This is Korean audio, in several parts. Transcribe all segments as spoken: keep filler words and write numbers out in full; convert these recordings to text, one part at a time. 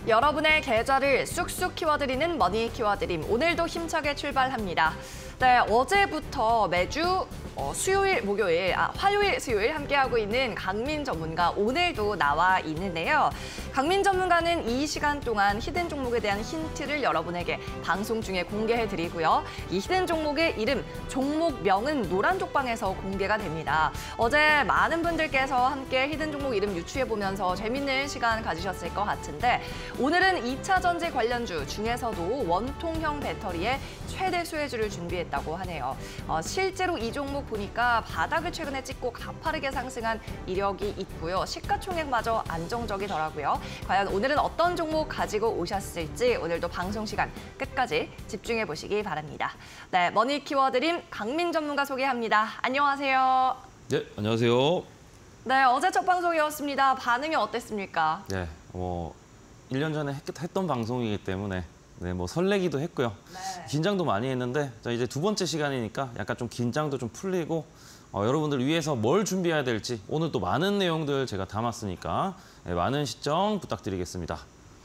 여러분의 계좌를 쑥쑥 키워드리는 머니 키워드림. 오늘도 힘차게 출발합니다. 네, 어제부터 매주 어, 수요일, 목요일, 아, 화요일, 수요일 함께하고 있는 강민 전문가 오늘도 나와 있는데요. 강민 전문가는 이 시간 동안 히든 종목에 대한 힌트를 여러분에게 방송 중에 공개해드리고요. 이 히든 종목의 이름, 종목명은 노란 족방에서 공개가 됩니다. 어제 많은 분들께서 함께 히든 종목 이름 유추해보면서 재밌는 시간 가지셨을 것 같은데 오늘은 이 차 전지 관련주 중에서도 원통형 배터리의 최대 수혜주를 준비했다고 하네요. 어, 실제로 이 종목 보니까 바닥을 최근에 찍고 가파르게 상승한 이력이 있고요. 시가총액마저 안정적이더라고요. 과연 오늘은 어떤 종목 가지고 오셨을지 오늘도 방송 시간 끝까지 집중해 보시기 바랍니다. 네, 머니 키워드림 강민 전문가 소개합니다. 안녕하세요. 네, 안녕하세요. 네, 어제 첫 방송이었습니다. 반응이 어땠습니까? 네, 뭐 일 년 전에 했, 했던 방송이기 때문에 네, 뭐 설레기도 했고요. 네. 긴장도 많이 했는데 자, 이제 두 번째 시간이니까 약간 좀 긴장도 좀 풀리고 어, 여러분들 위해서 뭘 준비해야 될지 오늘 또 많은 내용들 제가 담았으니까 네, 많은 시청 부탁드리겠습니다.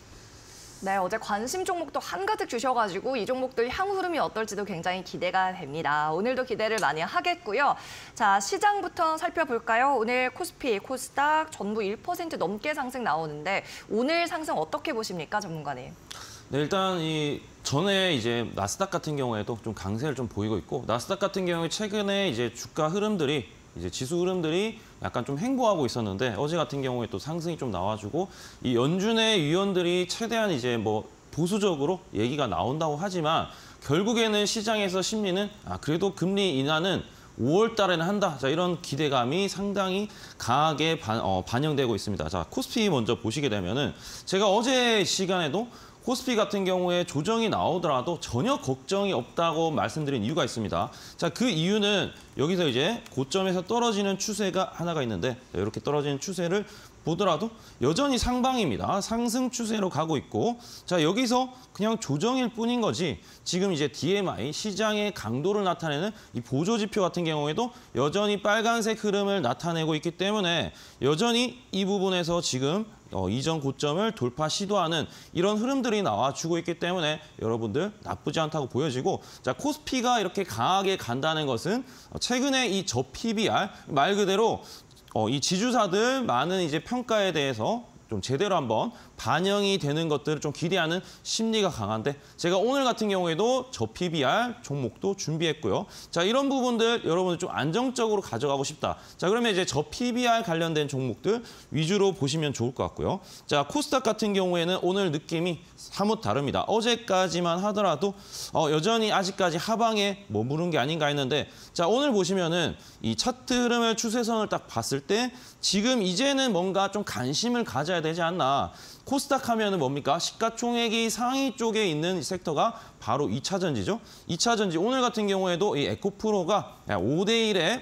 네, 어제 관심 종목도 한가득 주셔가지고 이 종목들 향후 흐름이 어떨지도 굉장히 기대가 됩니다. 오늘도 기대를 많이 하겠고요. 자, 시장부터 살펴볼까요? 오늘 코스피, 코스닥 전부 일 퍼센트 넘게 상승 나오는데 오늘 상승 어떻게 보십니까, 전문가님? 네, 일단 이 전에 이제 나스닥 같은 경우에도 좀 강세를 좀 보이고 있고 나스닥 같은 경우에 최근에 이제 주가 흐름들이 이제 지수 흐름들이 약간 좀 횡보하고 있었는데 어제 같은 경우에 또 상승이 좀 나와주고 이 연준의 위원들이 최대한 이제 뭐 보수적으로 얘기가 나온다고 하지만 결국에는 시장에서 심리는 아 그래도 금리 인하는 오월 달에는 한다. 자, 이런 기대감이 상당히 강하게 반, 어, 반영되고 있습니다. 자, 코스피 먼저 보시게 되면은 제가 어제 시간에도 코스피 같은 경우에 조정이 나오더라도 전혀 걱정이 없다고 말씀드린 이유가 있습니다. 자, 그 이유는 여기서 이제 고점에서 떨어지는 추세가 하나가 있는데 이렇게 떨어지는 추세를 보더라도 여전히 상방입니다. 상승 추세로 가고 있고 자 여기서 그냥 조정일 뿐인 거지 지금 이제 디엠아이 시장의 강도를 나타내는 이 보조지표 같은 경우에도 여전히 빨간색 흐름을 나타내고 있기 때문에 여전히 이 부분에서 지금 어, 이전 고점을 돌파 시도하는 이런 흐름들이 나와주고 있기 때문에 여러분들 나쁘지 않다고 보여지고 자 코스피가 이렇게 강하게 간다는 것은 최근에 이 저 피비알 말 그대로 어, 이 지주사들 많은 이제 평가에 대해서 좀 제대로 한번 반영이 되는 것들을 좀 기대하는 심리가 강한데 제가 오늘 같은 경우에도 저 피비알 종목도 준비했고요. 자, 이런 부분들 여러분들 좀 안정적으로 가져가고 싶다. 자, 그러면 이제 저 피비알 관련된 종목들 위주로 보시면 좋을 것 같고요. 자, 코스닥 같은 경우에는 오늘 느낌이 사뭇 다릅니다. 어제까지만 하더라도 어, 여전히 아직까지 하방에 머무른 게 아닌가 했는데 자, 오늘 보시면은 이 차트 흐름을 추세선을 딱 봤을 때 지금 이제는 뭔가 좀 관심을 가져야 되지 않나. 코스닥 하면은 뭡니까? 시가총액이 상위 쪽에 있는 섹터가 바로 이 차 전지죠. 이 차 전지 오늘 같은 경우에도 이 에코프로가 오 대 일의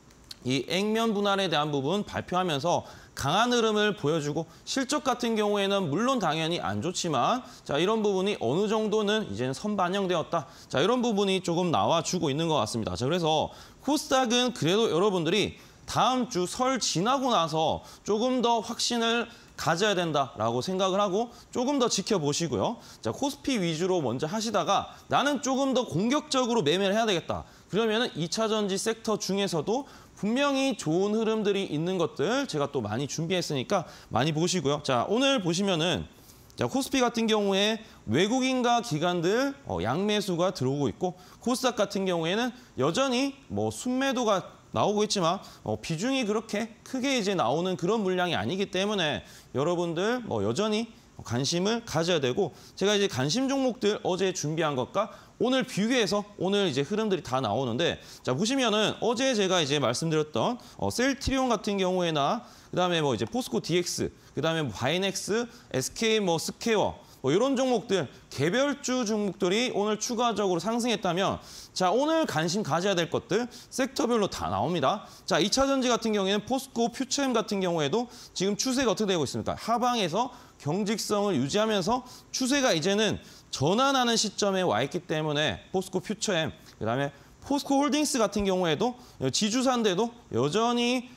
이 액면 분할에 대한 부분 발표하면서 강한 흐름을 보여주고 실적 같은 경우에는 물론 당연히 안 좋지만 자 이런 부분이 어느 정도는 이제는 선반영되었다. 자 이런 부분이 조금 나와주고 있는 것 같습니다. 자 그래서 코스닥은 그래도 여러분들이 다음 주 설 지나고 나서 조금 더 확신을 가져야 된다라고 생각을 하고 조금 더 지켜보시고요. 자, 코스피 위주로 먼저 하시다가 나는 조금 더 공격적으로 매매를 해야 되겠다. 그러면은 이 차 전지 섹터 중에서도 분명히 좋은 흐름들이 있는 것들 제가 또 많이 준비했으니까 많이 보시고요. 자, 오늘 보시면은 자, 코스피 같은 경우에 외국인과 기관들 어, 양매수가 들어오고 있고 코스닥 같은 경우에는 여전히 뭐 순매도가 나오고 있지만 어, 비중이 그렇게 크게 이제 나오는 그런 물량이 아니기 때문에 여러분들 뭐 여전히 관심을 가져야 되고 제가 이제 관심 종목들 어제 준비한 것과 오늘 비교해서 오늘 이제 흐름들이 다 나오는데 자 보시면은 어제 제가 이제 말씀드렸던 어, 셀트리온 같은 경우에나 그다음에 뭐 이제 포스코 디엑스 그다음에 뭐 바이넥스, 에스케이 뭐 스퀘어 뭐 이런 종목들, 개별주 종목들이 오늘 추가적으로 상승했다면 자 오늘 관심 가져야 될 것들 섹터별로 다 나옵니다. 자 이 차 전지 같은 경우에는 포스코 퓨처엠 같은 경우에도 지금 추세가 어떻게 되고 있습니까? 하방에서 경직성을 유지하면서 추세가 이제는 전환하는 시점에 와 있기 때문에 포스코 퓨처엠, 그다음에 포스코 홀딩스 같은 경우에도 지주사인데도 여전히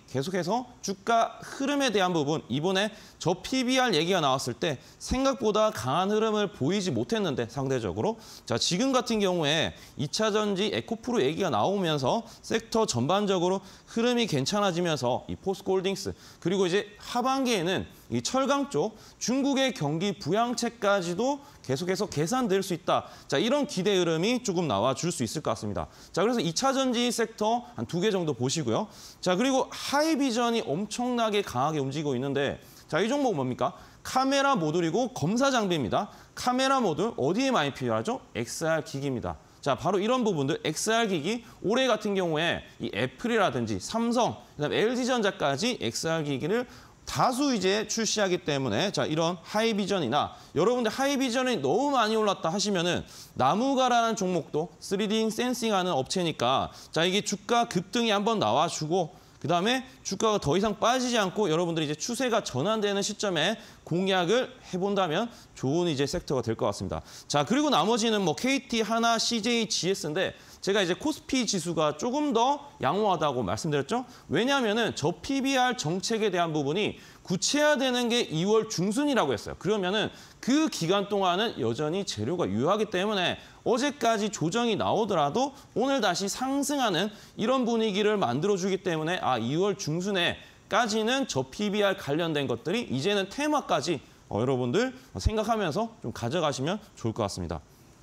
계속해서 주가 흐름에 대한 부분, 이번에 저 피비알 얘기가 나왔을 때 생각보다 강한 흐름을 보이지 못했는데 상대적으로 자 지금 같은 경우에 이 차 전지 에코프로 얘기가 나오면서 섹터 전반적으로 흐름이 괜찮아지면서 이 포스코홀딩스 그리고 이제 하반기에는 이 철강 쪽 중국의 경기 부양책까지도 계속해서 개선될 수 있다. 자 이런 기대 흐름이 조금 나와줄 수 있을 것 같습니다. 자 그래서 이 차 전지 섹터 한 두 개 정도 보시고요. 자 그리고 하이비전이 엄청나게 강하게 움직이고 있는데 자 이 종목 뭡니까? 카메라 모듈이고 검사 장비입니다. 카메라 모듈 어디에 많이 필요하죠? 엑스알 기기입니다. 자 바로 이런 부분들 엑스알 기기 올해 같은 경우에 이 애플이라든지 삼성, 그다음에 엘지전자까지 엑스알 기기를 다수 이제 출시하기 때문에 자 이런 하이비전이나 여러분들 하이비전이 너무 많이 올랐다 하시면은 나무가라는 종목도 쓰리디 센싱하는 업체니까 자 이게 주가 급등이 한번 나와주고 그다음에 주가가 더 이상 빠지지 않고 여러분들이 이제 추세가 전환되는 시점에 공략을 해본다면 좋은 이제 섹터가 될 것 같습니다. 자 그리고 나머지는 뭐 케이티, 하나, 씨제이, 지에스인데 제가 이제 코스피 지수가 조금 더 양호하다고 말씀드렸죠. 왜냐하면은 저 피비알 정책에 대한 부분이 구체화되는 게 이월 중순이라고 했어요. 그러면은 그 기간 동안은 여전히 재료가 유효하기 때문에 어제까지 조정이 나오더라도 오늘 다시 상승하는 이런 분위기를 만들어주기 때문에 아 이월 중순에까지는 저 피비알 관련된 것들이 이제는 테마까지 어, 여러분들 생각하면서 좀 가져가시면 좋을 것 같습니다.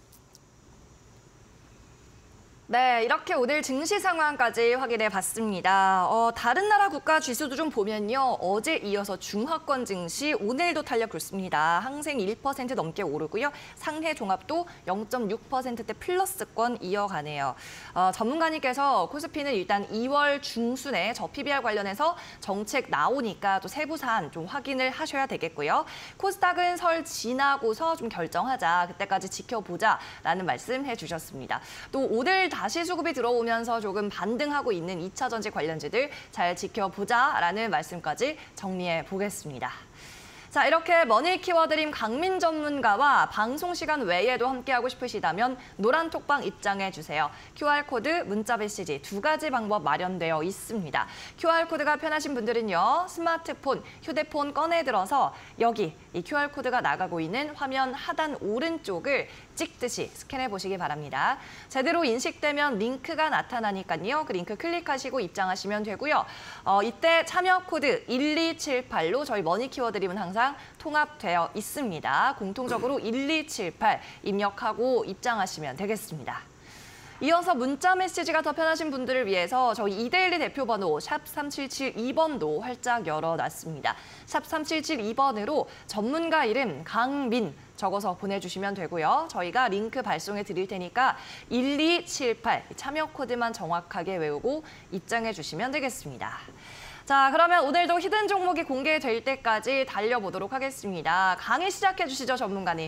네, 이렇게 오늘 증시 상황까지 확인해 봤습니다. 어, 다른 나라 국가 지수도 좀 보면요. 어제 이어서 중화권 증시 오늘도 탄력 좋습니다. 항생 일 퍼센트 넘게 오르고요. 상해 종합도 영 점 육 퍼센트대 플러스권 이어가네요. 어, 전문가님께서 코스피는 일단 이월 중순에 저 피비알 관련해서 정책 나오니까 또 세부 사안 좀 확인을 하셔야 되겠고요. 코스닥은 설 지나고서 좀 결정하자. 그때까지 지켜보자라는 말씀해 주셨습니다. 또 오늘 다시 수급이 들어오면서 조금 반등하고 있는 이 차 전지 관련주들 잘 지켜보자라는 말씀까지 정리해 보겠습니다. 자, 이렇게 머니 키워드림 강민 전문가와 방송 시간 외에도 함께하고 싶으시다면 노란 톡방 입장해 주세요. 큐알코드, 문자 메시지 두 가지 방법 마련되어 있습니다. 큐알코드가 편하신 분들은요. 스마트폰, 휴대폰 꺼내 들어서 여기 이 큐알코드가 나가고 있는 화면 하단 오른쪽을 찍듯이 스캔해 보시기 바랍니다. 제대로 인식되면 링크가 나타나니까요. 그 링크 클릭하시고 입장하시면 되고요. 어, 이때 참여 코드 일이칠팔로 저희 머니 키워드림은 항상 통합되어 있습니다. 공통적으로 일이칠팔 입력하고 입장하시면 되겠습니다. 이어서 문자 메시지가 더 편하신 분들을 위해서 저희 이데일리 대표번호 샵 삼칠칠이 번도 활짝 열어놨습니다. 샵 삼칠칠이 번으로 전문가 이름 강민 적어서 보내주시면 되고요. 저희가 링크 발송해 드릴 테니까 일이칠팔 참여 코드만 정확하게 외우고 입장해 주시면 되겠습니다. 자, 그러면 오늘도 히든 종목이 공개될 때까지 달려보도록 하겠습니다. 강의 시작해 주시죠, 전문가님.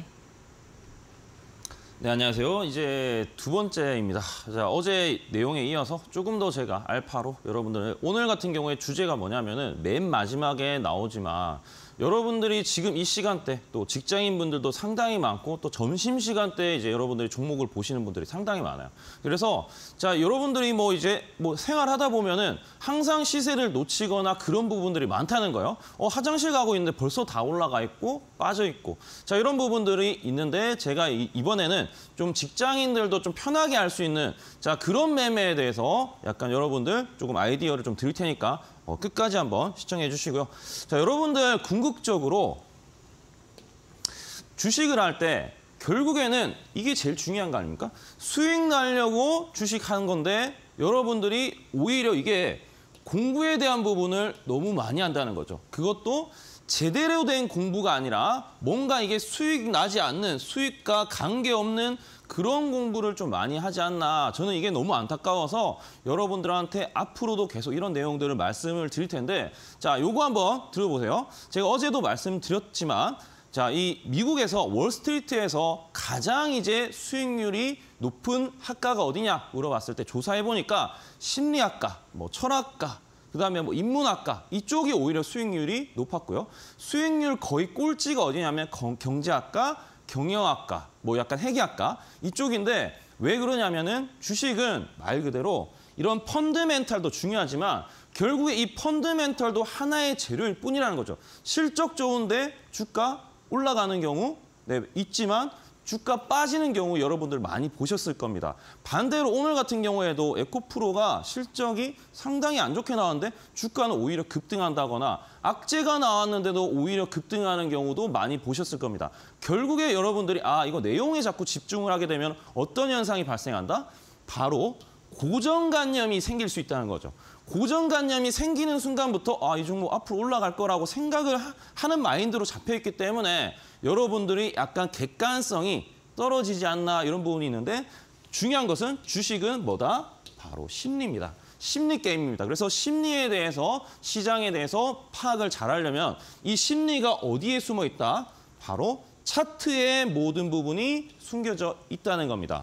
네, 안녕하세요. 이제 두 번째입니다. 자, 어제 내용에 이어서 조금 더 제가 알파로 여러분들 오늘 같은 경우에 주제가 뭐냐면은 맨 마지막에 나오지만 여러분들이 지금 이 시간대 또 직장인분들도 상당히 많고 또 점심시간대에 이제 여러분들이 종목을 보시는 분들이 상당히 많아요. 그래서 자 여러분들이 뭐 이제 뭐 생활하다 보면은 항상 시세를 놓치거나 그런 부분들이 많다는 거예요. 어, 화장실 가고 있는데 벌써 다 올라가 있고 빠져 있고 자 이런 부분들이 있는데 제가 이, 이번에는 좀 직장인들도 좀 편하게 할 수 있는 자 그런 매매에 대해서 약간 여러분들 조금 아이디어를 좀 드릴 테니까 어, 끝까지 한번 시청해 주시고요. 자, 여러분들 궁극적으로 주식을 할 때 결국에는 이게 제일 중요한 거 아닙니까? 수익 나려고 주식하는 건데 여러분들이 오히려 이게 공부에 대한 부분을 너무 많이 한다는 거죠. 그것도 제대로 된 공부가 아니라 뭔가 이게 수익 나지 않는 수익과 관계없는 그런 공부를 좀 많이 하지 않나. 저는 이게 너무 안타까워서 여러분들한테 앞으로도 계속 이런 내용들을 말씀을 드릴 텐데 자, 요거 한번 들어보세요. 제가 어제도 말씀드렸지만 자, 이 미국에서 월스트리트에서 가장 이제 수익률이 높은 학과가 어디냐 물어봤을 때 조사해 보니까 심리학과, 뭐 철학과, 그다음에 뭐 인문학과 이쪽이 오히려 수익률이 높았고요. 수익률 거의 꼴찌가 어디냐면 경제학과, 경영학과, 뭐 약간 회계학과 이쪽인데 왜 그러냐면은 주식은 말 그대로 이런 펀드멘탈도 중요하지만 결국에 이 펀더멘털도 하나의 재료일 뿐이라는 거죠. 실적 좋은데 주가 올라가는 경우 네, 있지만 주가 빠지는 경우 여러분들 많이 보셨을 겁니다. 반대로 오늘 같은 경우에도 에코프로가 실적이 상당히 안 좋게 나왔는데 주가는 오히려 급등한다거나 악재가 나왔는데도 오히려 급등하는 경우도 많이 보셨을 겁니다. 결국에 여러분들이 아 이거 내용에 자꾸 집중을 하게 되면 어떤 현상이 발생한다? 바로 고정관념이 생길 수 있다는 거죠. 고정관념이 생기는 순간부터 아, 이 종목 앞으로 올라갈 거라고 생각을 하, 하는 마인드로 잡혀있기 때문에 여러분들이 약간 객관성이 떨어지지 않나 이런 부분이 있는데 중요한 것은 주식은 뭐다? 바로 심리입니다. 심리 게임입니다. 그래서 심리에 대해서 시장에 대해서 파악을 잘 하려면 이 심리가 어디에 숨어 있다? 바로 차트의 모든 부분이 숨겨져 있다는 겁니다.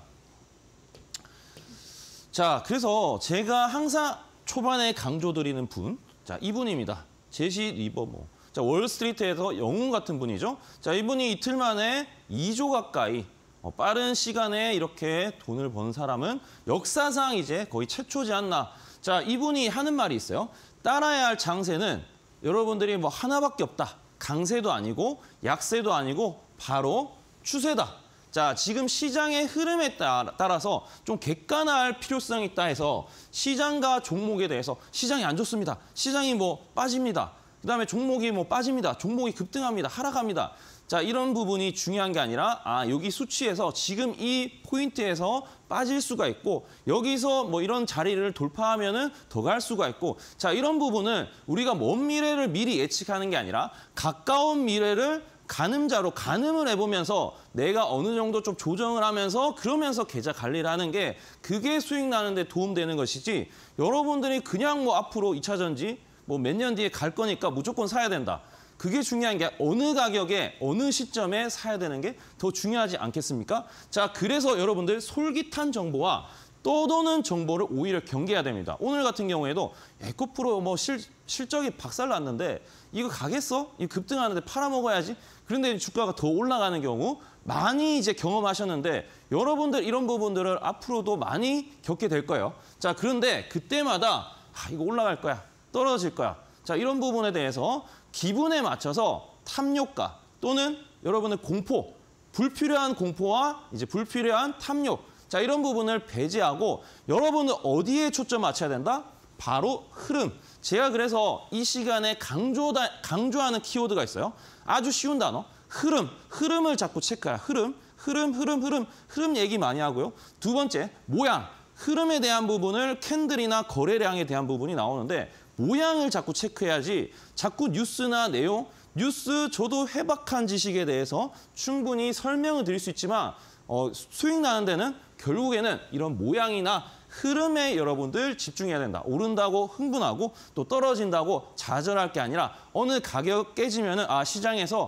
자, 그래서 제가 항상 초반에 강조드리는 분, 자 이분입니다. 제시 리버모. 자 월스트리트에서 영웅 같은 분이죠. 자 이분이 이틀 만에 이조 가까이 어, 빠른 시간에 이렇게 돈을 번 사람은 역사상 이제 거의 최초지 않나. 자 이분이 하는 말이 있어요. 따라야 할 장세는 여러분들이 뭐 하나밖에 없다. 강세도 아니고 약세도 아니고 바로 추세다. 자, 지금 시장의 흐름에 따라서 좀 객관화할 필요성이 있다 해서 시장과 종목에 대해서 시장이 안 좋습니다. 시장이 뭐 빠집니다. 그다음에 종목이 뭐 빠집니다. 종목이 급등합니다. 하락합니다. 자, 이런 부분이 중요한 게 아니라 아, 여기 수치에서 지금 이 포인트에서 빠질 수가 있고 여기서 뭐 이런 자리를 돌파하면은 더 갈 수가 있고 자, 이런 부분을 우리가 먼 미래를 미리 예측하는 게 아니라 가까운 미래를 가늠자로 가늠을 해보면서 내가 어느 정도 좀 조정을 하면서 그러면서 계좌 관리를 하는 게 그게 수익 나는 데 도움되는 것이지 여러분들이 그냥 뭐 앞으로 이 차 전지 뭐 몇 년 뒤에 갈 거니까 무조건 사야 된다. 그게 중요한 게 어느 가격에 어느 시점에 사야 되는 게 더 중요하지 않겠습니까? 자, 그래서 여러분들 솔깃한 정보와 떠도는 정보를 오히려 경계해야 됩니다. 오늘 같은 경우에도 에코프로 뭐 실, 실적이 박살났는데 이거 가겠어? 이거 급등하는데 팔아먹어야지. 그런데 주가가 더 올라가는 경우 많이 이제 경험하셨는데 여러분들 이런 부분들을 앞으로도 많이 겪게 될 거예요. 자, 그런데 그때마다 아, 이거 올라갈 거야. 떨어질 거야. 자, 이런 부분에 대해서 기분에 맞춰서 탐욕가 또는 여러분의 공포, 불필요한 공포와 이제 불필요한 탐욕. 자, 이런 부분을 배제하고 여러분은 어디에 초점 맞춰야 된다? 바로 흐름. 제가 그래서 이 시간에 강조다, 강조하는 키워드가 있어요. 아주 쉬운 단어. 흐름. 흐름을 자꾸 체크해야 흐름. 흐름, 흐름, 흐름. 흐름 얘기 많이 하고요. 두 번째, 모양. 흐름에 대한 부분을 캔들이나 거래량에 대한 부분이 나오는데 모양을 자꾸 체크해야지 자꾸 뉴스나 내용, 뉴스 저도 해박한 지식에 대해서 충분히 설명을 드릴 수 있지만 어, 수익 나는 데는 결국에는 이런 모양이나 흐름에 여러분들 집중해야 된다. 오른다고 흥분하고 또 떨어진다고 좌절할 게 아니라 어느 가격 깨지면은 아 시장에서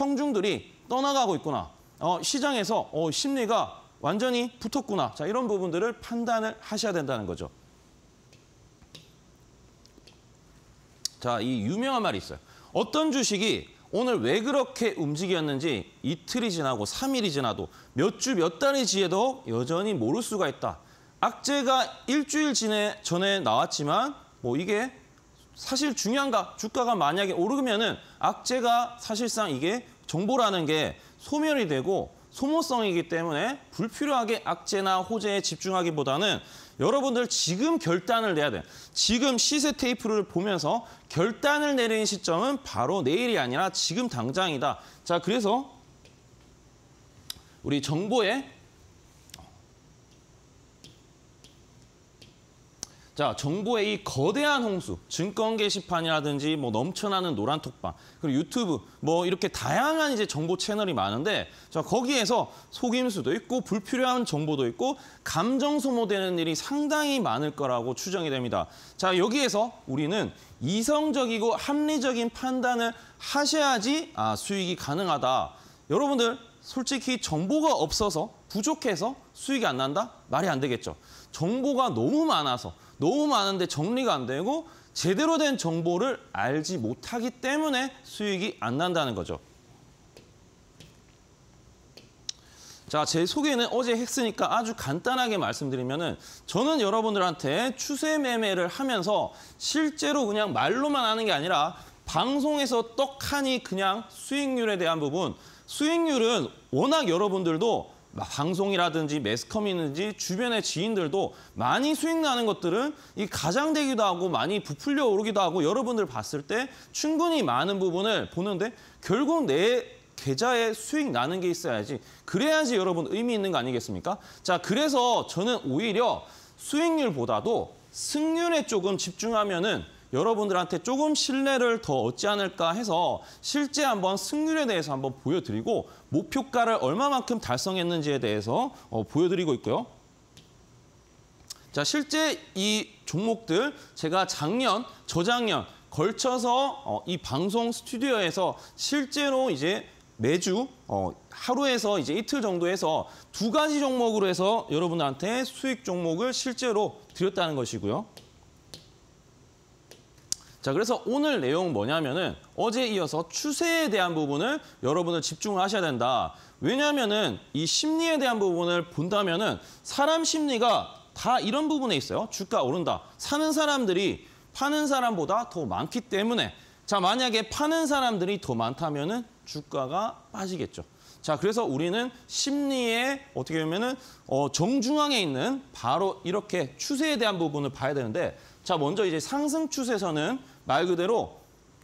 청중들이 떠나가고 있구나. 어, 시장에서 어, 심리가 완전히 붙었구나. 자, 이런 부분들을 판단을 하셔야 된다는 거죠. 자, 이 유명한 말이 있어요. 어떤 주식이 오늘 왜 그렇게 움직였는지 이틀이 지나고 삼 일이 지나도 몇 주, 몇 달이 지나도 여전히 모를 수가 있다. 악재가 일주일 전에 나왔지만 뭐 이게 사실 중요한가? 주가가 만약에 오르면은 악재가 사실상 이게 정보라는 게 소멸이 되고 소모성이기 때문에 불필요하게 악재나 호재에 집중하기보다는 여러분들 지금 결단을 내야 돼. 지금 시세 테이프를 보면서 결단을 내리는 시점은 바로 내일이 아니라 지금 당장이다. 자, 그래서 우리 정보에 자, 정보의 이 거대한 홍수, 증권 게시판이라든지 뭐 넘쳐나는 노란 톡방, 그리고 유튜브 뭐 이렇게 다양한 이제 정보 채널이 많은데 자, 거기에서 속임수도 있고 불필요한 정보도 있고 감정 소모되는 일이 상당히 많을 거라고 추정이 됩니다. 자, 여기에서 우리는 이성적이고 합리적인 판단을 하셔야지 아, 수익이 가능하다. 여러분들 솔직히 정보가 없어서 부족해서 수익이 안 난다? 말이 안 되겠죠. 정보가 너무 많아서 너무 많은데 정리가 안 되고 제대로 된 정보를 알지 못하기 때문에 수익이 안 난다는 거죠. 자, 제 소개는 어제 했으니까 아주 간단하게 말씀드리면은 저는 여러분들한테 추세 매매를 하면서 실제로 그냥 말로만 하는 게 아니라 방송에서 떡하니 그냥 수익률에 대한 부분, 수익률은 워낙 여러분들도 방송이라든지 매스컴이든지 주변의 지인들도 많이 수익 나는 것들은 이 가장되기도 하고 많이 부풀려 오르기도 하고 여러분들 봤을 때 충분히 많은 부분을 보는데 결국 내 계좌에 수익 나는 게 있어야지. 그래야지 여러분 의미 있는 거 아니겠습니까? 자, 그래서 저는 오히려 수익률보다도 승률에 조금 집중하면은 여러분들한테 조금 신뢰를 더 얻지 않을까 해서 실제 한번 승률에 대해서 한번 보여드리고 목표가를 얼마만큼 달성했는지에 대해서 어, 보여드리고 있고요. 자, 실제 이 종목들 제가 작년, 저작년 걸쳐서 어, 이 방송 스튜디오에서 실제로 이제 매주 어, 하루에서 이제 이틀 정도에서 두 가지 종목으로 해서 여러분한테 수익 종목을 실제로 드렸다는 것이고요. 자, 그래서 오늘 내용 뭐냐면은 어제 이어서 추세에 대한 부분을 여러분은 집중을 하셔야 된다. 왜냐하면은 이 심리에 대한 부분을 본다면은 사람 심리가 다 이런 부분에 있어요. 주가 오른다. 사는 사람들이 파는 사람보다 더 많기 때문에 자, 만약에 파는 사람들이 더 많다면은 주가가 빠지겠죠. 자, 그래서 우리는 심리에 어떻게 보면은 어, 정중앙에 있는 바로 이렇게 추세에 대한 부분을 봐야 되는데 자, 먼저 이제 상승 추세선은 말 그대로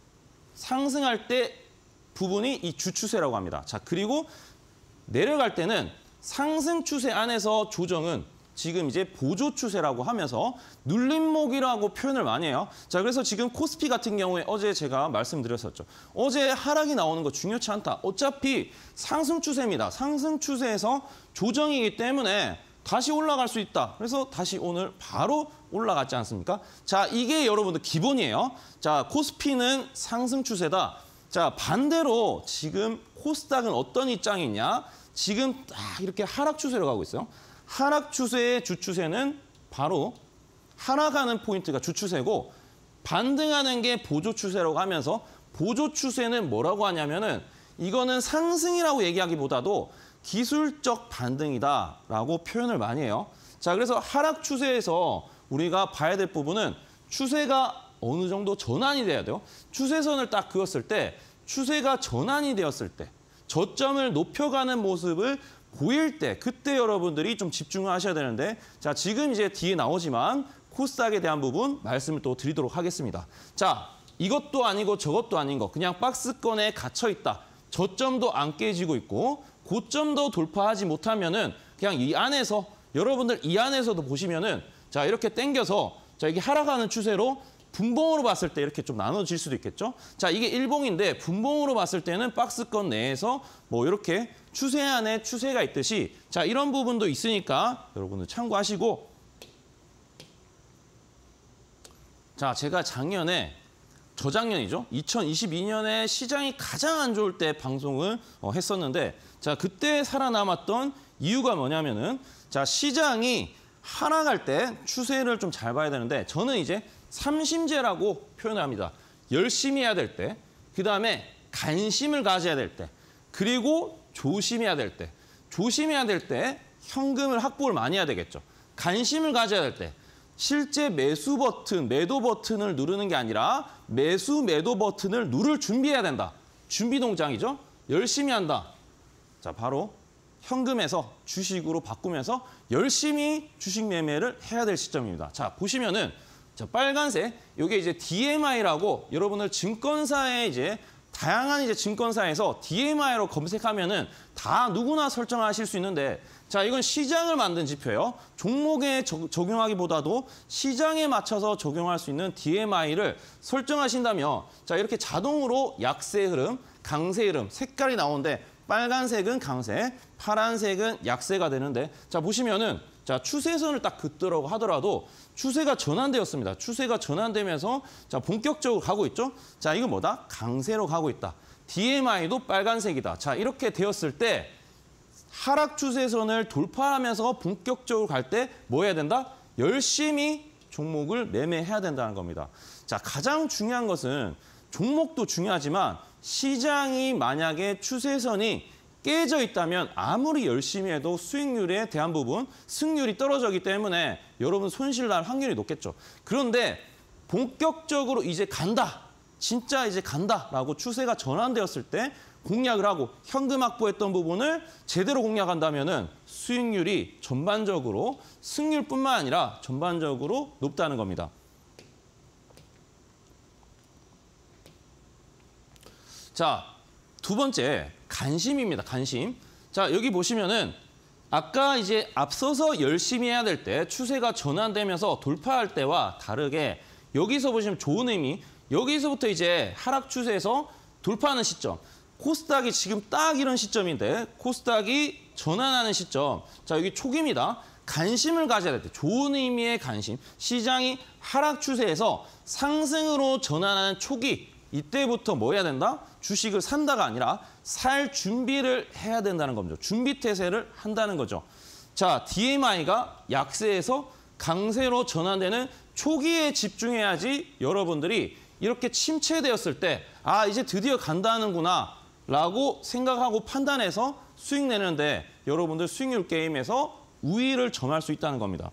상승할 때 부분이 이 주추세라고 합니다. 자, 그리고 내려갈 때는 상승 추세 안에서 조정은 지금 이제 보조 추세라고 하면서 눌림목이라고 표현을 많이 해요. 자, 그래서 지금 코스피 같은 경우에 어제 제가 말씀드렸었죠. 어제 하락이 나오는 거 중요치 않다. 어차피 상승 추세입니다. 상승 추세에서 조정이기 때문에 다시 올라갈 수 있다. 그래서 다시 오늘 바로 올라갔지 않습니까? 자, 이게 여러분들 기본이에요. 자, 코스피는 상승 추세다. 자, 반대로 지금 코스닥은 어떤 입장이냐? 지금 딱 이렇게 하락 추세로 가고 있어요. 하락 추세의 주추세는 바로 하락하는 포인트가 주추세고 반등하는 게 보조 추세라고 하면서 보조 추세는 뭐라고 하냐면은 이거는 상승이라고 얘기하기보다도 기술적 반등이다라고 표현을 많이 해요. 자, 그래서 하락 추세에서 우리가 봐야 될 부분은 추세가 어느 정도 전환이 돼야 돼요. 추세선을 딱 그었을 때 추세가 전환이 되었을 때 저점을 높여가는 모습을 보일 때 그때 여러분들이 좀 집중을 하셔야 되는데 자, 지금 이제 뒤에 나오지만 코스닥에 대한 부분 말씀을 또 드리도록 하겠습니다. 자, 이것도 아니고 저것도 아닌 거 그냥 박스권에 갇혀 있다. 저점도 안 깨지고 있고 고점도 돌파하지 못하면은 그냥 이 안에서 여러분들 이 안에서도 보시면은 자, 이렇게 당겨서 자, 이게 하락하는 추세로 분봉으로 봤을 때 이렇게 좀 나눠질 수도 있겠죠. 자, 이게 일봉인데 분봉으로 봤을 때는 박스권 내에서 뭐 이렇게 추세 안에 추세가 있듯이 자, 이런 부분도 있으니까 여러분들 참고하시고 자, 제가 작년에 저작년이죠. 이천이십이 년에 시장이 가장 안 좋을 때 방송을 어, 했었는데 자, 그때 살아남았던 이유가 뭐냐면은 자, 시장이 하락할 때 추세를 좀 잘 봐야 되는데 저는 이제 삼심제라고 표현을 합니다. 열심히 해야 될 때, 그다음에 관심을 가져야 될 때, 그리고 조심해야 될 때. 조심해야 될 때 현금을 확보를 많이 해야 되겠죠. 관심을 가져야 될 때. 실제 매수 버튼, 매도 버튼을 누르는 게 아니라 매수, 매도 버튼을 누를 준비해야 된다. 준비 동작이죠. 열심히 한다. 자, 바로 현금에서 주식으로 바꾸면서 열심히 주식 매매를 해야 될 시점입니다. 자, 보시면은 자, 빨간색, 이게 이제 디엠아이라고 여러분들 증권사에 이제 다양한 이제 증권사에서 디엠아이로 검색하면은 다 누구나 설정하실 수 있는데 자, 이건 시장을 만든 지표예요. 종목에 적, 적용하기보다도 시장에 맞춰서 적용할 수 있는 디엠아이를 설정하신다면 자, 이렇게 자동으로 약세 흐름, 강세 흐름, 색깔이 나오는데 빨간색은 강세, 파란색은 약세가 되는데 자, 보시면은 자, 추세선을 딱 긋더라고 하더라도 추세가 전환되었습니다. 추세가 전환되면서 자, 본격적으로 가고 있죠. 자, 이건 뭐다? 강세로 가고 있다. 디엠아이도 빨간색이다. 자, 이렇게 되었을 때 하락 추세선을 돌파하면서 본격적으로 갈 때 뭐 해야 된다? 열심히 종목을 매매해야 된다는 겁니다. 자, 가장 중요한 것은 종목도 중요하지만 시장이 만약에 추세선이 깨져 있다면 아무리 열심히 해도 수익률에 대한 부분, 승률이 떨어지기 때문에 여러분 손실 날 확률이 높겠죠. 그런데 본격적으로 이제 간다, 진짜 이제 간다라고 추세가 전환되었을 때 공략을 하고 현금 확보했던 부분을 제대로 공략한다면은 수익률이 전반적으로 승률뿐만 아니라 전반적으로 높다는 겁니다. 자, 두 번째 관심입니다. 관심. 자, 여기 보시면은 아까 이제 앞서서 열심히 해야 될 때 추세가 전환되면서 돌파할 때와 다르게 여기서 보시면 좋은 의미, 여기서부터 이제 하락 추세에서 돌파하는 시점. 코스닥이 지금 딱 이런 시점인데 코스닥이 전환하는 시점. 자, 여기 초기입니다. 관심을 가져야 될 때, 좋은 의미의 관심. 시장이 하락 추세에서 상승으로 전환하는 초기. 이때부터 뭐 해야 된다? 주식을 산다가 아니라 살 준비를 해야 된다는 겁니다. 준비 태세를 한다는 거죠. 자, 디엠아이가 약세에서 강세로 전환되는 초기에 집중해야지 여러분들이 이렇게 침체되었을 때 아, 이제 드디어 간다는구나 라고 생각하고 판단해서 수익 내는데 여러분들 수익률 게임에서 우위를 점할 수 있다는 겁니다.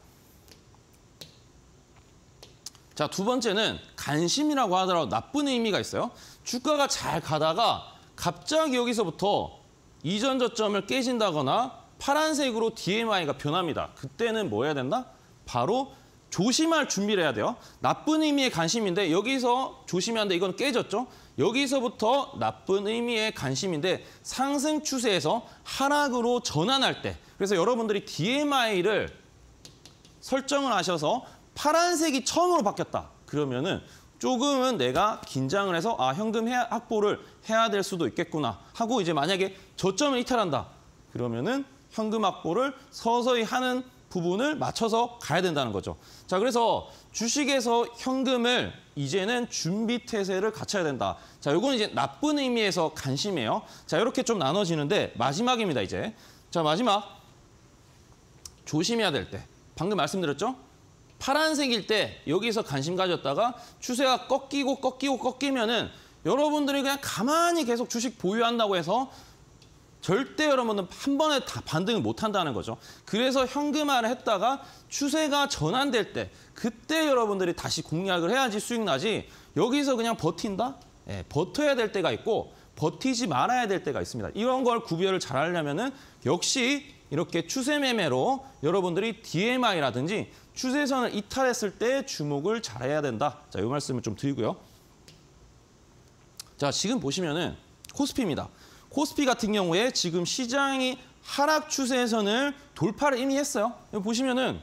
자, 두 번째는 관심이라고 하더라도 나쁜 의미가 있어요. 주가가 잘 가다가 갑자기 여기서부터 이전 저점을 깨진다거나 파란색으로 디엠아이가 변합니다. 그때는 뭐 해야 된다? 바로 조심할 준비를 해야 돼요. 나쁜 의미의 관심인데 여기서 조심해야 하는데 이건 깨졌죠? 여기서부터 나쁜 의미의 관심인데 상승 추세에서 하락으로 전환할 때 그래서 여러분들이 디엠아이를 설정을 하셔서 파란색이 처음으로 바뀌었다. 그러면은 조금은 내가 긴장을 해서 아, 현금 해, 확보를 해야 될 수도 있겠구나 하고 이제 만약에 저점을 이탈한다. 그러면은 현금 확보를 서서히 하는 부분을 맞춰서 가야 된다는 거죠. 자, 그래서 주식에서 현금을 이제는 준비 태세를 갖춰야 된다. 자, 요건 이제 나쁜 의미에서 관심이에요. 자, 이렇게 좀 나눠지는데 마지막입니다, 이제. 자, 마지막. 조심해야 될 때. 방금 말씀드렸죠? 파란색일 때 여기서 관심 가졌다가 추세가 꺾이고 꺾이고 꺾이면은 여러분들이 그냥 가만히 계속 주식 보유한다고 해서 절대 여러분들 한 번에 다 반등을 못 한다는 거죠. 그래서 현금화를 했다가 추세가 전환될 때 그때 여러분들이 다시 공략을 해야지 수익 나지 여기서 그냥 버틴다? 예, 버텨야 될 때가 있고 버티지 말아야 될 때가 있습니다. 이런 걸 구별을 잘 하려면은 역시 이렇게 추세 매매로 여러분들이 디엠아이라든지 추세선을 이탈했을 때 주목을 잘해야 된다. 자, 이 말씀을 좀 드리고요. 자, 지금 보시면은 코스피입니다. 코스피 같은 경우에 지금 시장이 하락 추세선을 돌파를 이미 했어요. 여기 보시면은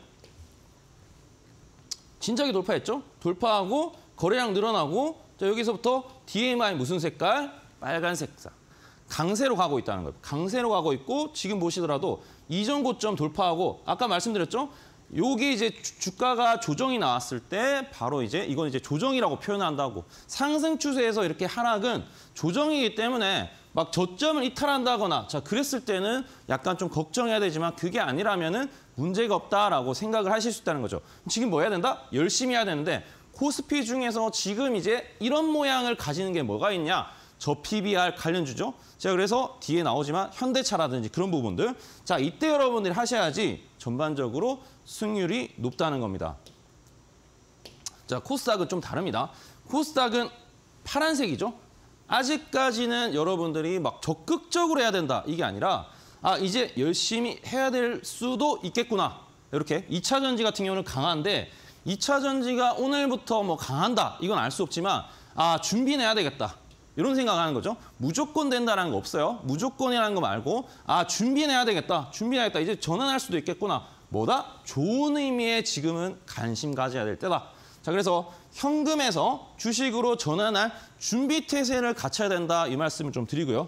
진작에 돌파했죠? 돌파하고 거래량 늘어나고 자, 여기서부터 디엠아이 무슨 색깔? 빨간색 상. 강세로 가고 있다는 거예요. 강세로 가고 있고 지금 보시더라도 이전 고점 돌파하고 아까 말씀드렸죠? 여기 이제 주가가 조정이 나왔을 때 바로 이제 이건 이제 조정이라고 표현한다고 상승 추세에서 이렇게 하락은 조정이기 때문에 막 저점을 이탈한다거나 자 그랬을 때는 약간 좀 걱정해야 되지만 그게 아니라면은 문제가 없다라고 생각을 하실 수 있다는 거죠. 지금 뭐 해야 된다? 열심히 해야 되는데 코스피 중에서 지금 이제 이런 모양을 가지는 게 뭐가 있냐? 저 피비알 관련주죠. 자, 그래서 뒤에 나오지만 현대차라든지 그런 부분들. 자, 이때 여러분들이 하셔야지 전반적으로 승률이 높다는 겁니다. 자, 코스닥은 좀 다릅니다. 코스닥은 파란색이죠. 아직까지는 여러분들이 막 적극적으로 해야 된다. 이게 아니라 아, 이제 열심히 해야 될 수도 있겠구나. 이렇게 이 차 전지 같은 경우는 강한데 이 차 전지가 오늘부터 뭐 강한다. 이건 알 수 없지만 아, 준비해야 되겠다. 이런 생각하는 거죠. 무조건 된다는 거 없어요. 무조건이라는 거 말고 아 준비해야 되겠다. 준비해야겠다. 이제 전환할 수도 있겠구나. 뭐다? 좋은 의미의 지금은 관심 가져야 될 때다. 자, 그래서 현금에서 주식으로 전환할 준비 태세를 갖춰야 된다. 이 말씀을 좀 드리고요.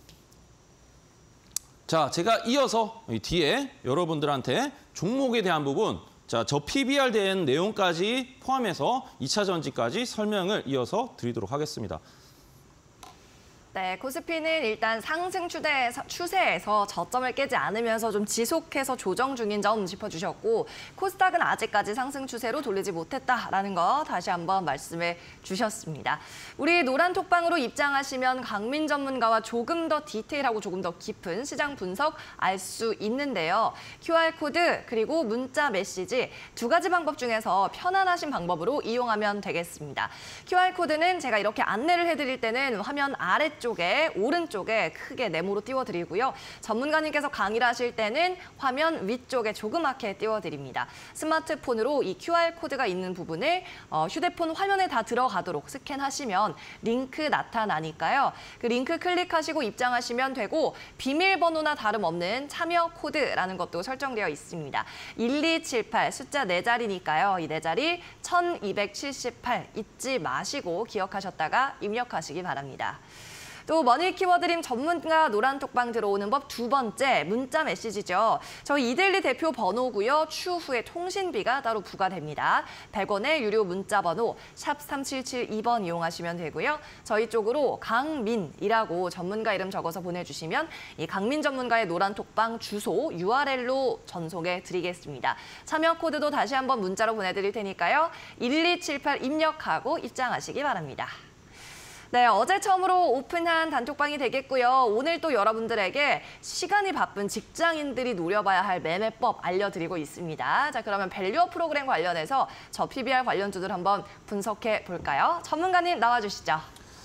자, 제가 이어서 뒤에 여러분들한테 종목에 대한 부분 자, 저 피비알 된 내용까지 포함해서 이 차 전지까지 설명을 이어서 드리도록 하겠습니다. 네, 코스피는 일단 상승 추세에서, 추세에서 저점을 깨지 않으면서 좀 지속해서 조정 중인 점 짚어주셨고 코스닥은 아직까지 상승 추세로 돌리지 못했다라는 거 다시 한번 말씀해 주셨습니다. 우리 노란 톡방으로 입장하시면 강민 전문가와 조금 더 디테일하고 조금 더 깊은 시장 분석 알 수 있는데요. 큐알코드 그리고 문자 메시지 두 가지 방법 중에서 편안하신 방법으로 이용하면 되겠습니다. 큐알코드는 제가 이렇게 안내를 해드릴 때는 화면 아래쪽 쪽에 오른쪽에 크게 네모로 띄워드리고요. 전문가님께서 강의를 하실 때는 화면 위쪽에 조그맣게 띄워드립니다. 스마트폰으로 이 큐알코드가 있는 부분을 어, 휴대폰 화면에 다 들어가도록 스캔하시면 링크 나타나니까요. 그 링크 클릭하시고 입장하시면 되고 비밀번호나 다름없는 참여 코드라는 것도 설정되어 있습니다. 일이칠팔 숫자 네 자리니까요. 이 네 자리 천이백칠십팔 잊지 마시고 기억하셨다가 입력하시기 바랍니다. 또 머니 키워드림 전문가 노란 톡방 들어오는 법 두 번째 문자 메시지죠. 저희 이데일리 대표 번호고요. 추후에 통신비가 따로 부과됩니다. 백 원의 유료 문자 번호 샵 삼칠칠이 번 이용하시면 되고요. 저희 쪽으로 강민이라고 전문가 이름 적어서 보내주시면 이 강민 전문가의 노란 톡방 주소 유알엘로 전송해 드리겠습니다. 참여 코드도 다시 한번 문자로 보내드릴 테니까요. 일이칠팔 입력하고 입장하시기 바랍니다. 네, 어제 처음으로 오픈한 단톡방이 되겠고요. 오늘 또 여러분들에게 시간이 바쁜 직장인들이 노려봐야 할 매매법 알려드리고 있습니다. 자, 그러면 밸류업 프로그램 관련해서 저 피비알 관련주들 한번 분석해 볼까요? 전문가님 나와주시죠.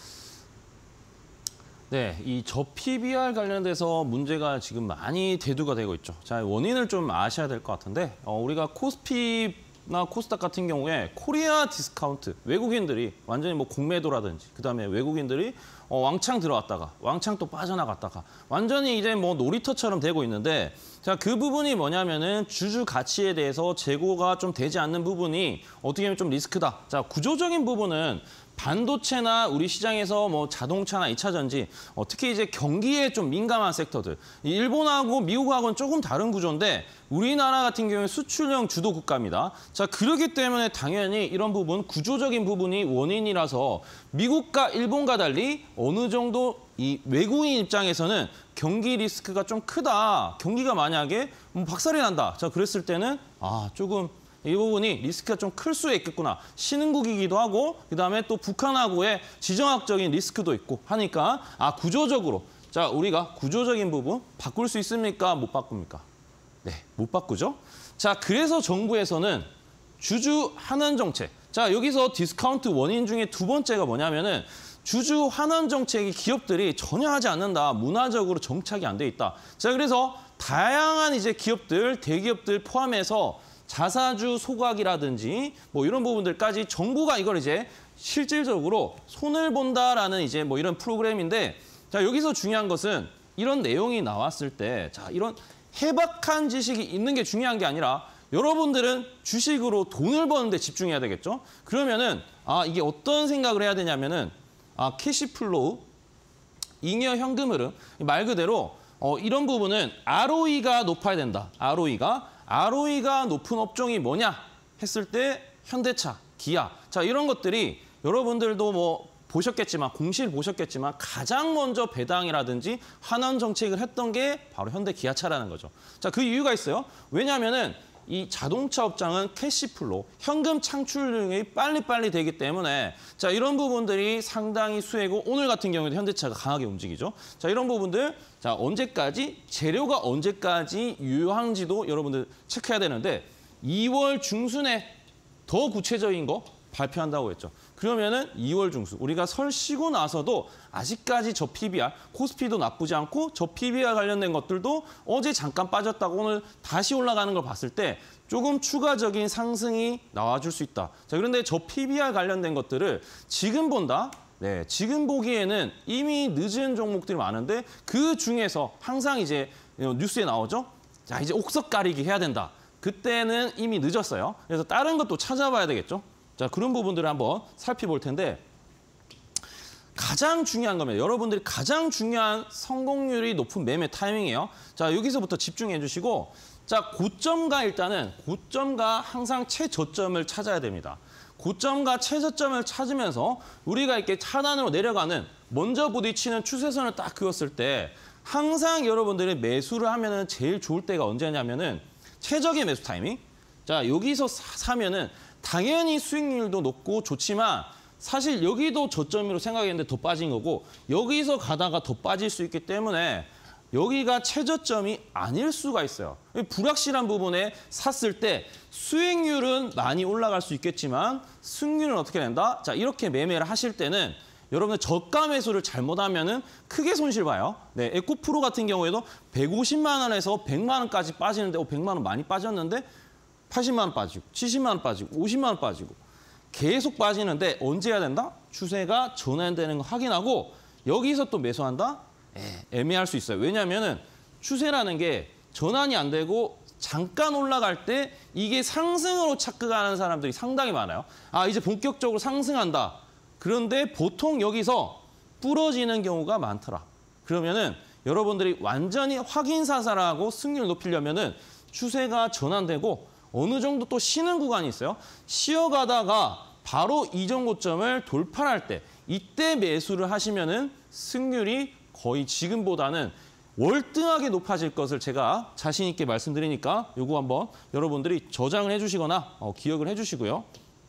네, 이 저 피비알 관련돼서 문제가 지금 많이 대두가 되고 있죠. 자, 원인을 좀 아셔야 될 것 같은데 어, 우리가 코스피 나 코스닥 같은 경우에 코리아 디스카운트, 외국인들이 완전히 뭐 공매도라든지 그다음에 외국인들이 어, 왕창 들어왔다가 왕창 또 빠져나갔다가 완전히 이제 뭐 놀이터처럼 되고 있는데 자, 그 부분이 뭐냐면은 주주 가치에 대해서 재고가 좀 되지 않는 부분이 어떻게 보면 좀 리스크다. 자, 구조적인 부분은 반도체나 우리 시장에서 뭐 자동차나 이 차 전지, 어, 특히 이제 경기에 좀 민감한 섹터들. 일본하고 미국하고는 조금 다른 구조인데 우리나라 같은 경우에 수출형 주도 국가입니다. 자, 그렇기 때문에 당연히 이런 부분, 구조적인 부분이 원인이라서 미국과 일본과 달리 어느 정도 이 외국인 입장에서는 경기 리스크가 좀 크다. 경기가 만약에 뭐 박살이 난다. 자, 그랬을 때는 아, 조금 이 부분이 리스크가 좀 클 수 있겠구나. 신흥국이기도 하고 그다음에 또 북한하고의 지정학적인 리스크도 있고 하니까 아, 구조적으로 자, 우리가 구조적인 부분 바꿀 수 있습니까? 못 바꿉니까? 네, 못 바꾸죠. 자, 그래서 정부에서는 주주 환원 정책. 자, 여기서 디스카운트 원인 중에 두 번째가 뭐냐면은 주주 환원 정책이 기업들이 전혀 하지 않는다. 문화적으로 정착이 안 돼 있다. 자, 그래서 다양한 이제 기업들, 대기업들 포함해서 자사주 소각이라든지 뭐 이런 부분들까지 정부가 이걸 이제 실질적으로 손을 본다라는 이제 뭐 이런 프로그램인데 자, 여기서 중요한 것은 이런 내용이 나왔을 때 자, 이런 해박한 지식이 있는 게 중요한 게 아니라 여러분들은 주식으로 돈을 버는 데 집중해야 되겠죠. 그러면은 아, 이게 어떤 생각을 해야 되냐면은 아, 캐시플로우, 잉여 현금 흐름 말 그대로 어, 이런 부분은 알오이가 높아야 된다. 알오이가 알오이가 높은 업종이 뭐냐 했을 때 현대차, 기아. 자, 이런 것들이 여러분들도 뭐 보셨겠지만 공시를 보셨겠지만 가장 먼저 배당이라든지 환원 정책을 했던 게 바로 현대 기아차라는 거죠. 자, 그 이유가 있어요. 왜냐하면은 이 자동차 업장은 캐시플로, 현금 창출력이 빨리빨리 되기 때문에 자, 이런 부분들이 상당히 수혜고 오늘 같은 경우에도 현대차가 강하게 움직이죠. 자, 이런 부분들 자, 언제까지 재료가 언제까지 유효한지도 여러분들 체크해야 되는데 이월 중순에 더 구체적인 거 발표한다고 했죠. 그러면은 이월 중순 우리가 설 쉬고 나서도 아직까지 저 피비알, 코스피도 나쁘지 않고 저 피비알 관련된 것들도 어제 잠깐 빠졌다고 오늘 다시 올라가는 걸 봤을 때 조금 추가적인 상승이 나와줄 수 있다. 자, 그런데 저 피비알 관련된 것들을 지금 본다. 네, 지금 보기에는 이미 늦은 종목들이 많은데 그 중에서 항상 이제 뉴스에 나오죠. 자, 이제 옥석 가리기 해야 된다. 그때는 이미 늦었어요. 그래서 다른 것도 찾아봐야 되겠죠. 자, 그런 부분들을 한번 살펴볼 텐데 가장 중요한 겁니다. 여러분들이 가장 중요한 성공률이 높은 매매 타이밍이에요. 자, 여기서부터 집중해 주시고 자, 고점과 일단은 고점과 항상 최저점을 찾아야 됩니다. 고점과 최저점을 찾으면서 우리가 이렇게 차단으로 내려가는 먼저 부딪히는 추세선을 딱 그었을 때 항상 여러분들이 매수를 하면은 제일 좋을 때가 언제냐면은 최적의 매수 타이밍. 자, 여기서 사, 사면은 당연히 수익률도 높고 좋지만 사실 여기도 저점으로 생각했는데 더 빠진 거고 여기서 가다가 더 빠질 수 있기 때문에 여기가 최저점이 아닐 수가 있어요. 불확실한 부분에 샀을 때 수익률은 많이 올라갈 수 있겠지만 승률은 어떻게 된다? 자, 이렇게 매매를 하실 때는 여러분들 저가 매수를 잘못하면은 크게 손실 봐요. 네, 에코프로 같은 경우에도 백오십만 원에서 백만 원까지 빠지는데 어, 백만 원 많이 빠졌는데 팔십만 원 빠지고 칠십만 원 빠지고 오십만 원 빠지고 계속 빠지는데 언제 해야 된다? 추세가 전환되는 거 확인하고 여기서 또 매수한다? 예, 애매할 수 있어요. 왜냐하면은 추세라는 게 전환이 안 되고 잠깐 올라갈 때 이게 상승으로 착각하는 사람들이 상당히 많아요. 아, 이제 본격적으로 상승한다. 그런데 보통 여기서 부러지는 경우가 많더라. 그러면은 여러분들이 완전히 확인사살하고 승률을 높이려면은 추세가 전환되고 어느 정도 또 쉬는 구간이 있어요. 쉬어가다가 바로 이전 고점을 돌파할 때 이때 매수를 하시면은 승률이 거의 지금보다는 월등하게 높아질 것을 제가 자신 있게 말씀드리니까 이거 한번 여러분들이 저장을 해주시거나 어, 기억을 해주시고요.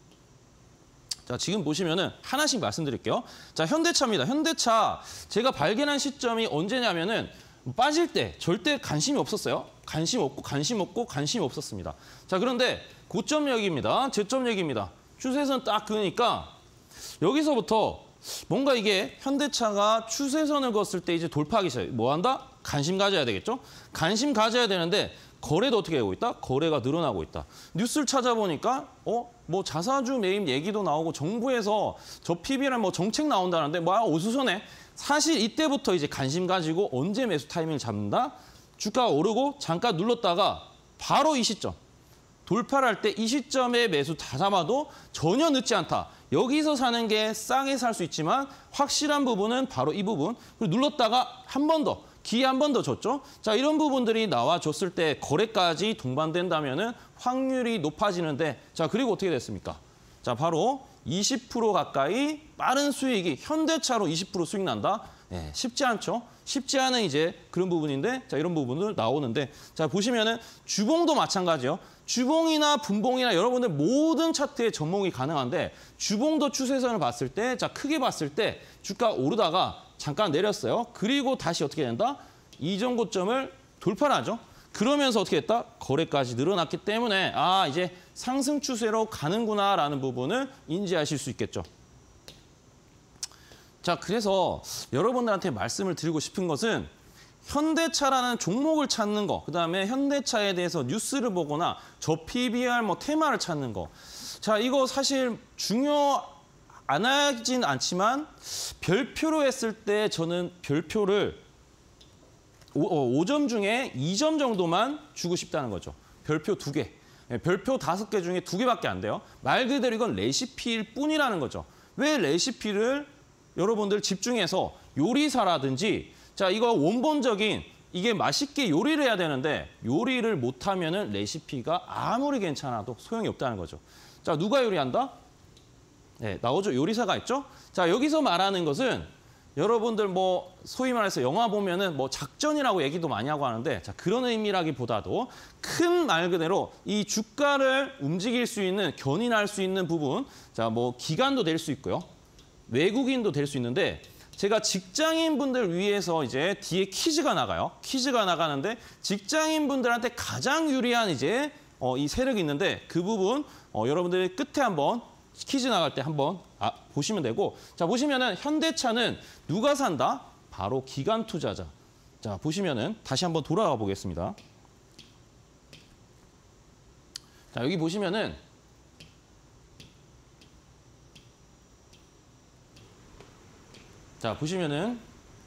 자, 지금 보시면은 하나씩 말씀드릴게요. 자, 현대차입니다. 현대차 제가 발견한 시점이 언제냐면은 빠질 때 절대 관심이 없었어요. 관심 없고 관심 없고 관심이 없었습니다. 자, 그런데 고점역입니다. 제점역입니다. 추세선 딱 그으니까 여기서부터 뭔가 이게 현대차가 추세선을 그었을 때 이제 돌파하기 시작해요. 뭐 한다? 관심 가져야 되겠죠? 관심 가져야 되는데 거래도 어떻게 되고 있다? 거래가 늘어나고 있다. 뉴스를 찾아보니까 어? 뭐 자사주 매입 얘기도 나오고 정부에서 저 피비랑 뭐 정책 나온다는데 뭐야 오수선해. 사실 이때부터 이제 관심 가지고 언제 매수 타이밍을 잡는다? 주가가 오르고 잠깐 눌렀다가 바로 이 시점. 돌파를 할 때 이 시점에 매수 다 잡아도 전혀 늦지 않다. 여기서 사는 게 싸게 살 수 있지만 확실한 부분은 바로 이 부분. 그리고 눌렀다가 한 번 더, 기회 한 번 더 줬죠. 자, 이런 부분들이 나와줬을 때 거래까지 동반된다면은 확률이 높아지는데 자, 그리고 어떻게 됐습니까? 자, 바로 이십 퍼센트 가까이 빠른 수익이 현대차로 이십 퍼센트 수익 난다. 네, 쉽지 않죠. 쉽지 않은 이제 그런 부분인데 자, 이런 부분들 나오는데 자, 보시면은 주봉도 마찬가지요. 주봉이나 분봉이나 여러분들 모든 차트에 접목이 가능한데 주봉도 추세선을 봤을 때 자, 크게 봤을 때 주가 오르다가 잠깐 내렸어요. 그리고 다시 어떻게 된다? 이전 고점을 돌파를 하죠. 그러면서 어떻게 했다? 거래까지 늘어났기 때문에 아, 이제 상승 추세로 가는구나라는 부분을 인지하실 수 있겠죠. 자, 그래서 여러분들한테 말씀을 드리고 싶은 것은 현대차라는 종목을 찾는 거, 그다음에 현대차에 대해서 뉴스를 보거나 저 피비알 뭐 테마를 찾는 거. 자, 이거 사실 중요 안 하진 않지만 별표로 했을 때 저는 별표를 오 점 중에 이 점 정도만 주고 싶다는 거죠. 별표 두 개. 별표 다섯 개 중에 두 개밖에 안 돼요. 말 그대로 이건 레시피일 뿐이라는 거죠. 왜 레시피를 여러분들 집중해서 요리사라든지 자, 이거 원본적인 이게 맛있게 요리를 해야 되는데 요리를 못하면은 레시피가 아무리 괜찮아도 소용이 없다는 거죠. 자, 누가 요리한다? 네, 나오죠. 요리사가 있죠. 자, 여기서 말하는 것은 여러분들 뭐 소위 말해서 영화 보면은 뭐 작전이라고 얘기도 많이 하고 하는데 자, 그런 의미라기보다도 큰 말 그대로 이 주가를 움직일 수 있는 견인할 수 있는 부분 자, 뭐 기관도 될 수 있고요. 외국인도 될 수 있는데 제가 직장인분들 위해서 이제 뒤에 퀴즈가 나가요. 퀴즈가 나가는데 직장인분들한테 가장 유리한 이제 어, 이 세력이 있는데 그 부분 어, 여러분들이 끝에 한번 퀴즈 나갈 때 한번 아, 보시면 되고 자, 보시면은 현대차는 누가 산다? 바로 기관 투자자. 자, 보시면은 다시 한번 돌아가 보겠습니다. 자, 여기 보시면은 자, 보시면은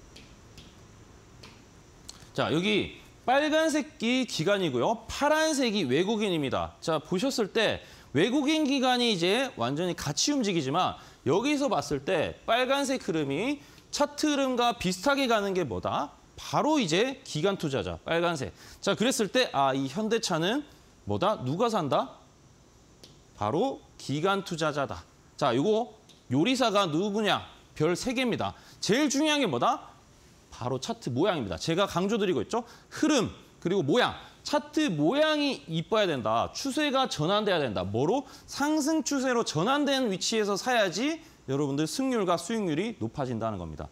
자, 여기 빨간색이 기관이고요. 파란색이 외국인입니다. 자, 보셨을 때 외국인 기관이 이제 완전히 같이 움직이지만 여기서 봤을 때 빨간색 흐름이 차트 흐름과 비슷하게 가는 게 뭐다? 바로 이제 기관 투자자, 빨간색. 자, 그랬을 때 아, 이 현대차는 뭐다? 누가 산다? 바로 기관 투자자다. 자, 이거 요리사가 누구냐? 별 세 개입니다. 제일 중요한 게 뭐다? 바로 차트 모양입니다. 제가 강조드리고 있죠. 흐름 그리고 모양. 차트 모양이 이뻐야 된다. 추세가 전환돼야 된다. 뭐로? 상승 추세로 전환된 위치에서 사야지 여러분들 승률과 수익률이 높아진다는 겁니다.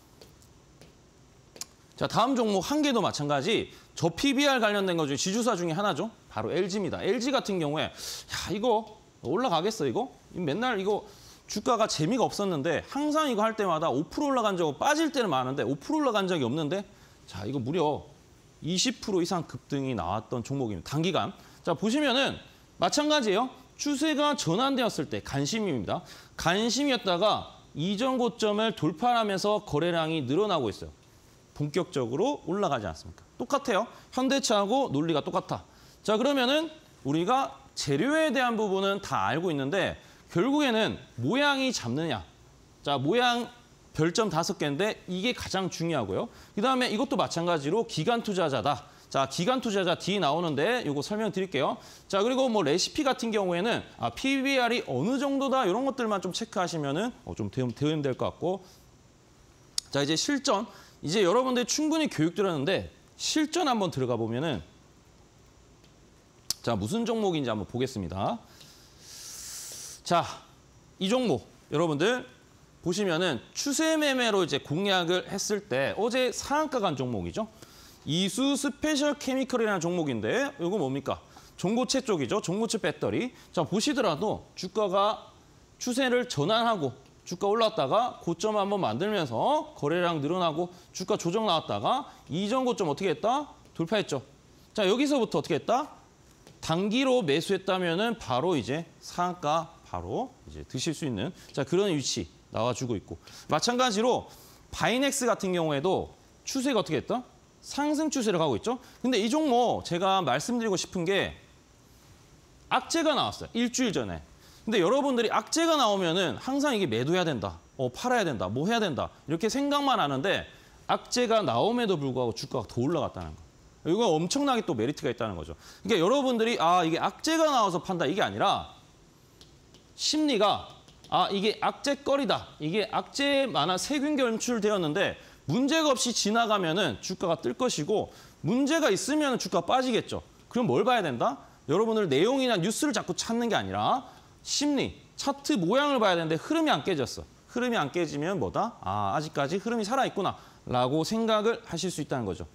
자, 다음 종목 한 개도 마찬가지. 저 피비알 관련된 거 중에 지주사 중에 하나죠. 바로 엘지입니다. 엘지 같은 경우에 야, 이거 올라가겠어 이거? 맨날 이거 주가가 재미가 없었는데 항상 이거 할 때마다 오 퍼센트 올라간 적 빠질 때는 많은데 오 퍼센트 올라간 적이 없는데 자, 이거 무려 이십 퍼센트 이상 급등이 나왔던 종목입니다. 단기간. 자, 보시면은 마찬가지예요. 추세가 전환되었을 때 관심입니다. 관심이었다가 이전 고점을 돌파하면서 거래량이 늘어나고 있어요. 본격적으로 올라가지 않습니까? 똑같아요. 현대차하고 논리가 똑같아. 자, 그러면은 우리가 재료에 대한 부분은 다 알고 있는데 결국에는 모양이 잡느냐. 자, 모양 별점 다섯 개인데 이게 가장 중요하고요. 그다음에 이것도 마찬가지로 기간 투자자다. 자, 기간 투자자 뒤에 나오는데 이거 설명드릴게요. 자, 그리고 뭐 레시피 같은 경우에는 아, 피비알이 어느 정도다 이런 것들만 좀 체크하시면은 어, 좀 도움 될 것 같고. 자, 이제 실전. 이제 여러분들 충분히 교육 들었는데 실전 한번 들어가 보면은 자, 무슨 종목인지 한번 보겠습니다. 자, 이 종목 여러분들 보시면은 추세 매매로 이제 공략을 했을 때 어제 상한가 간 종목이죠. 이수 스페셜 케미컬이라는 종목인데 이거 뭡니까? 전고체 쪽이죠. 전고체 배터리. 자, 보시더라도 주가가 추세를 전환하고 주가 올랐다가 고점 한번 만들면서 거래량 늘어나고 주가 조정 나왔다가 이전 고점 어떻게 했다? 돌파했죠. 자, 여기서부터 어떻게 했다? 단기로 매수했다면은 바로 이제 상한가 바로 이제 드실 수 있는 자, 그런 위치 나와주고 있고. 마찬가지로 바이넥스 같은 경우에도 추세가 어떻게 했다? 상승 추세를 가고 있죠. 근데 이 종목 제가 말씀드리고 싶은 게 악재가 나왔어요. 일주일 전에. 근데 여러분들이 악재가 나오면은 항상 이게 매도해야 된다. 어, 팔아야 된다. 뭐 해야 된다. 이렇게 생각만 하는데 악재가 나옴에도 불구하고 주가가 더 올라갔다는 거. 이거 엄청나게 또 메리트가 있다는 거죠. 그러니까 여러분들이 아, 이게 악재가 나와서 판다 이게 아니라 심리가 아, 이게 악재거리다. 이게 악재만한 세균 검출되었는데 문제가 없이 지나가면은 주가가 뜰 것이고 문제가 있으면 주가가 빠지겠죠. 그럼 뭘 봐야 된다? 여러분들 내용이나 뉴스를 자꾸 찾는 게 아니라 심리, 차트 모양을 봐야 되는데 흐름이 안 깨졌어. 흐름이 안 깨지면 뭐다? 아, 아직까지 흐름이 살아있구나 라고 생각을 하실 수 있다는 거죠.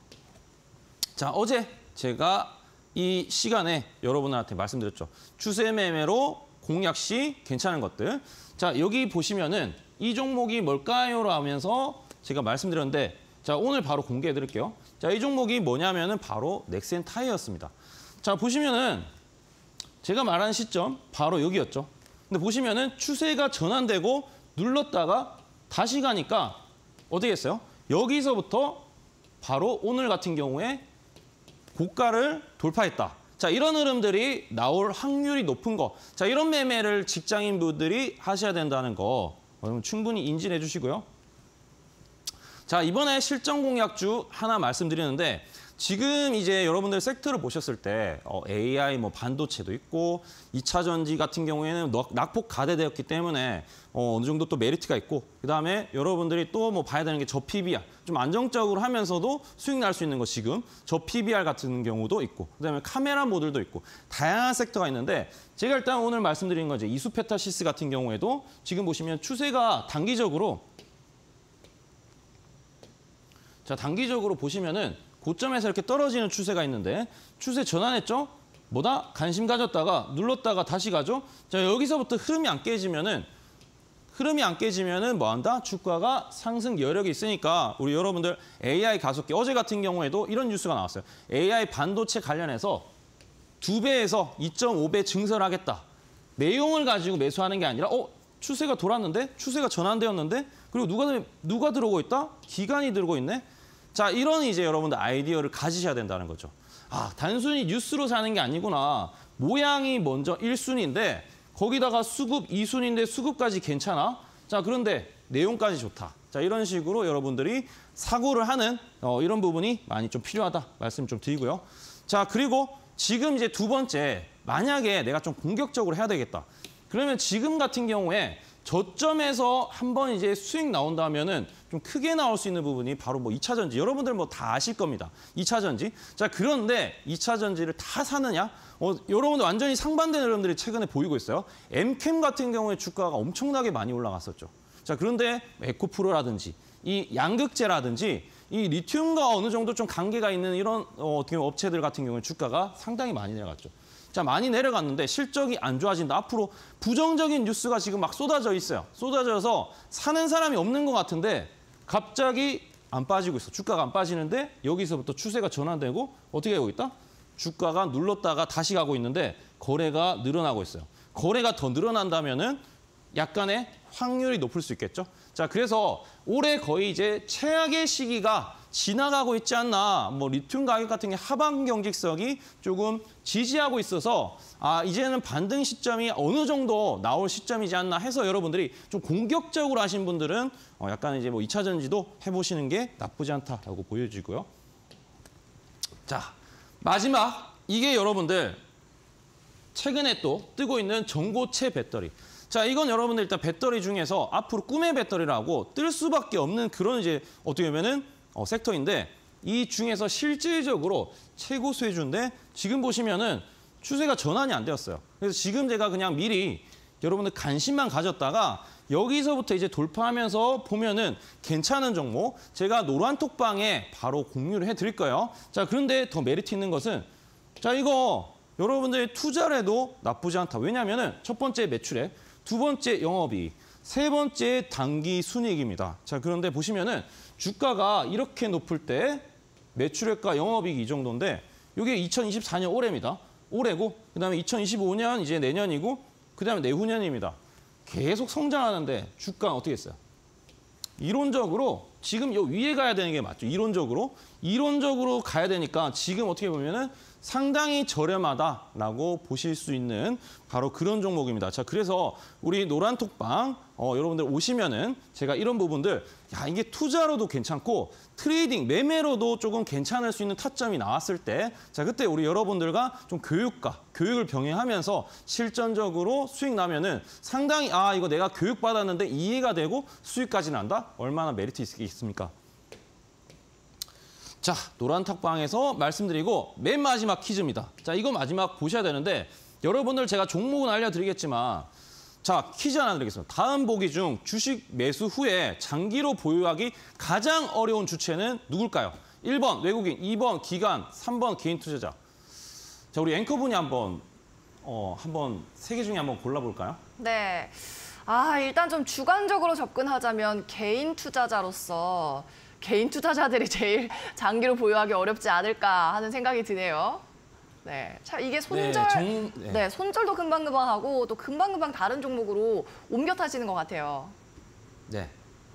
자, 어제 제가 이 시간에 여러분한테 말씀드렸죠. 추세 매매로 공략 시 괜찮은 것들. 자, 여기 보시면은 이 종목이 뭘까요? 하면서 제가 말씀드렸는데 자, 오늘 바로 공개해 드릴게요. 자, 이 종목이 뭐냐면은 바로 넥센 타이어였습니다. 자, 보시면은 제가 말한 시점 바로 여기였죠. 근데 보시면은 추세가 전환되고 눌렀다가 다시 가니까 어떻게 했어요? 여기서부터 바로 오늘 같은 경우에 고가를 돌파했다. 자, 이런 흐름들이 나올 확률이 높은 거. 자, 이런 매매를 직장인분들이 하셔야 된다는 거 여러분 충분히 인지해 주시고요. 자, 이번에 실전 공략주 하나 말씀드리는데 지금 이제 여러분들 섹터를 보셨을 때 어, 에이아이 뭐 반도체도 있고 이 차 전지 같은 경우에는 낙폭 가대되었기 때문에 어, 어느 정도 또 메리트가 있고 그다음에 여러분들이 또 뭐 봐야 되는 게 저 피비알 좀 안정적으로 하면서도 수익 날 수 있는 거 지금 저 피비알 같은 경우도 있고 그다음에 카메라 모듈도 있고 다양한 섹터가 있는데 제가 일단 오늘 말씀드린 건 이제 이수페타시스 같은 경우에도 지금 보시면 추세가 단기적으로 자, 단기적으로 보시면은 고점에서 이렇게 떨어지는 추세가 있는데 추세 전환했죠? 뭐다? 관심 가졌다가 눌렀다가 다시 가죠? 자, 여기서부터 흐름이 안 깨지면은 흐름이 안 깨지면은 뭐 한다? 주가가 상승 여력이 있으니까 우리 여러분들 에이아이 가속기 어제 같은 경우에도 이런 뉴스가 나왔어요. 에이아이 반도체 관련해서 두 배에서 이 점 오 배 증설하겠다. 내용을 가지고 매수하는 게 아니라 어? 추세가 돌았는데? 추세가 전환되었는데? 그리고 누가 누가 들어오고 있다? 기관이 들어오고 있네? 자, 이런 이제 여러분들 아이디어를 가지셔야 된다는 거죠. 아, 단순히 뉴스로 사는 게 아니구나. 모양이 먼저 일 순위인데 거기다가 수급 이 순위인데 수급까지 괜찮아? 자, 그런데 내용까지 좋다. 자, 이런 식으로 여러분들이 사고를 하는 어, 이런 부분이 많이 좀 필요하다. 말씀 좀 드리고요. 자, 그리고 지금 이제 두 번째, 만약에 내가 좀 공격적으로 해야 되겠다. 그러면 지금 같은 경우에 저점에서 한번 이제 수익 나온다면은 좀 크게 나올 수 있는 부분이 바로 뭐 이 차 전지. 여러분들 뭐 다 아실 겁니다. 이 차 전지. 자, 그런데 이 차 전지를 다 사느냐? 어, 여러분들 완전히 상반된 여러분들이 최근에 보이고 있어요. 엠캠 같은 경우에 주가가 엄청나게 많이 올라갔었죠. 자, 그런데 에코프로라든지 이 양극재라든지 이 리튬과 어느 정도 좀 관계가 있는 이런 어, 어떻게 보면 업체들 같은 경우에 주가가 상당히 많이 내려갔죠. 자, 많이 내려갔는데 실적이 안 좋아진다. 앞으로 부정적인 뉴스가 지금 막 쏟아져 있어요. 쏟아져서 사는 사람이 없는 것 같은데 갑자기 안 빠지고 있어. 주가가 안 빠지는데 여기서부터 추세가 전환되고 어떻게 하고 있다? 주가가 눌렀다가 다시 가고 있는데 거래가 늘어나고 있어요. 거래가 더 늘어난다면은 약간의 확률이 높을 수 있겠죠. 자, 그래서 올해 거의 이제 최악의 시기가 지나가고 있지 않나. 뭐 리튬 가격 같은 게 하방 경직성이 조금 지지하고 있어서 아, 이제는 반등 시점이 어느 정도 나올 시점이지 않나 해서 여러분들이 좀 공격적으로 하신 분들은 어, 약간 이제 뭐 이 차 전지도 해보시는 게 나쁘지 않다라고 보여지고요. 자, 마지막 이게 여러분들 최근에 또 뜨고 있는 전고체 배터리. 자, 이건 여러분들 일단 배터리 중에서 앞으로 꿈의 배터리라고 뜰 수밖에 없는 그런 이제 어떻게 보면은 어, 섹터인데 이 중에서 실질적으로 최고 수혜주인데 지금 보시면은 추세가 전환이 안 되었어요. 그래서 지금 제가 그냥 미리 여러분들 관심만 가졌다가 여기서부터 이제 돌파하면서 보면은 괜찮은 종목 제가 노란톡방에 바로 공유를 해드릴 거예요. 자, 그런데 더 메리트 있는 것은 자, 이거 여러분들이 투자를 해도 나쁘지 않다. 왜냐하면은 첫 번째 매출액, 두 번째 영업이익, 세 번째 단기 순이익입니다. 자, 그런데 보시면은 주가가 이렇게 높을 때 매출액과 영업이익이 이 정도인데 이게 이천이십사 년 올해입니다. 올해고 그다음에 이천이십오 년 이제 내년이고 그다음에 내후년입니다. 계속 성장하는데 주가는 어떻게 했어요? 이론적으로 지금 요 위에 가야 되는 게 맞죠. 이론적으로. 이론적으로 가야 되니까 지금 어떻게 보면은 상당히 저렴하다라고 보실 수 있는 바로 그런 종목입니다. 자, 그래서 우리 노란톡방 어, 여러분들 오시면은 제가 이런 부분들 야, 이게 투자로도 괜찮고 트레이딩, 매매로도 조금 괜찮을 수 있는 타점이 나왔을 때 자, 그때 우리 여러분들과 좀 교육과 교육을 병행하면서 실전적으로 수익 나면은 상당히 아, 이거 내가 교육받았는데 이해가 되고 수익까지 난다? 얼마나 메리트 있습니까? 자, 노란탁방에서 말씀드리고 맨 마지막 퀴즈입니다. 자, 이거 마지막 보셔야 되는데 여러분들 제가 종목은 알려드리겠지만 자, 퀴즈 하나 드리겠습니다. 다음 보기 중 주식 매수 후에 장기로 보유하기 가장 어려운 주체는 누굴까요? 일 번 외국인, 이 번 기관, 삼 번 개인 투자자. 자, 우리 앵커분이 한번 어, 한번 세 개 중에 한번 골라볼까요? 네. 아, 일단 좀 주관적으로 접근하자면 개인 투자자로서 개인 투자자들이 제일 장기로 보유하기 어렵지 않을까 하는 생각이 드네요. 네, 참 이게 손절, 네, 정, 네. 네, 손절도 금방금방 하고 또 금방금방 다른 종목으로 옮겨 타시는 것 같아요. 네,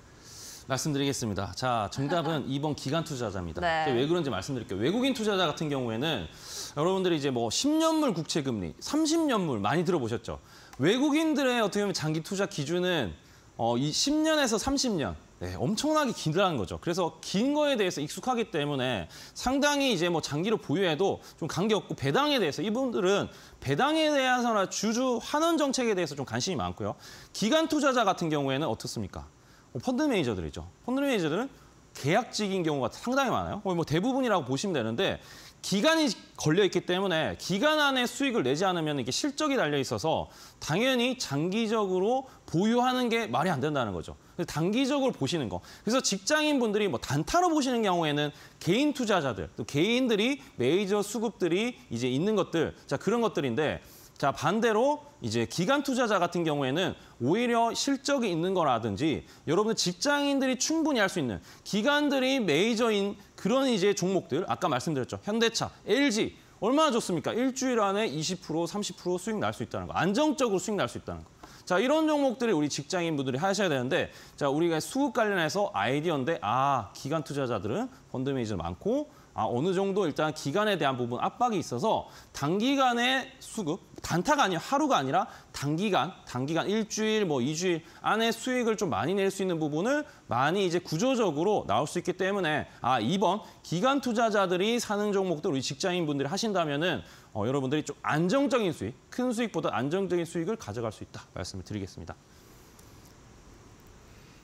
말씀드리겠습니다. 자, 정답은 이 번 기관 투자자입니다. 네. 왜 그런지 말씀드릴게요. 외국인 투자자 같은 경우에는 여러분들이 이제 뭐 십 년물 국채금리, 삼십 년물 많이 들어보셨죠? 외국인들의 어떻게 보면 장기 투자 기준은 어, 이 십 년에서 삼십 년. 네, 엄청나게 길다는 거죠. 그래서 긴 거에 대해서 익숙하기 때문에 상당히 이제 뭐 장기로 보유해도 좀 관계없고 배당에 대해서 이분들은 배당에 대해서나 주주 환원 정책에 대해서 좀 관심이 많고요. 기관 투자자 같은 경우에는 어떻습니까? 펀드 매니저들이죠. 펀드 매니저들은 계약직인 경우가 상당히 많아요. 거의 뭐 대부분이라고 보시면 되는데 기간이 걸려있기 때문에 기간 안에 수익을 내지 않으면 이게 실적이 달려 있어서 당연히 장기적으로 보유하는 게 말이 안 된다는 거죠. 그래서 단기적으로 보시는 거. 그래서 직장인분들이 뭐 단타로 보시는 경우에는 개인 투자자들, 또 개인들이 메이저 수급들이 이제 있는 것들, 자, 그런 것들인데 자, 반대로 이제 기관 투자자 같은 경우에는 오히려 실적이 있는 거라든지 여러분들 직장인들이 충분히 할 수 있는 기관들이 메이저인 그런 이제 종목들 아까 말씀드렸죠. 현대차, 엘지 얼마나 좋습니까? 일주일 안에 이십 퍼센트, 삼십 퍼센트 수익 날 수 있다는 거. 안정적으로 수익 날 수 있다는 거. 자, 이런 종목들을 우리 직장인분들이 하셔야 되는데 자, 우리가 수급 관련해서 아이디어인데 아, 기관 투자자들은 펀드 매니저 많고 아, 어느 정도 일단 기간에 대한 부분 압박이 있어서 단기간의 수급, 단타가 아니라 하루가 아니라 단기간, 단기간 일주일, 뭐 이주일 안에 수익을 좀 많이 낼 수 있는 부분을 많이 이제 구조적으로 나올 수 있기 때문에 아, 이번 기관 투자자들이 사는 종목들 우리 직장인분들이 하신다면은 어, 여러분들이 좀 안정적인 수익, 큰 수익보다 안정적인 수익을 가져갈 수 있다 말씀을 드리겠습니다.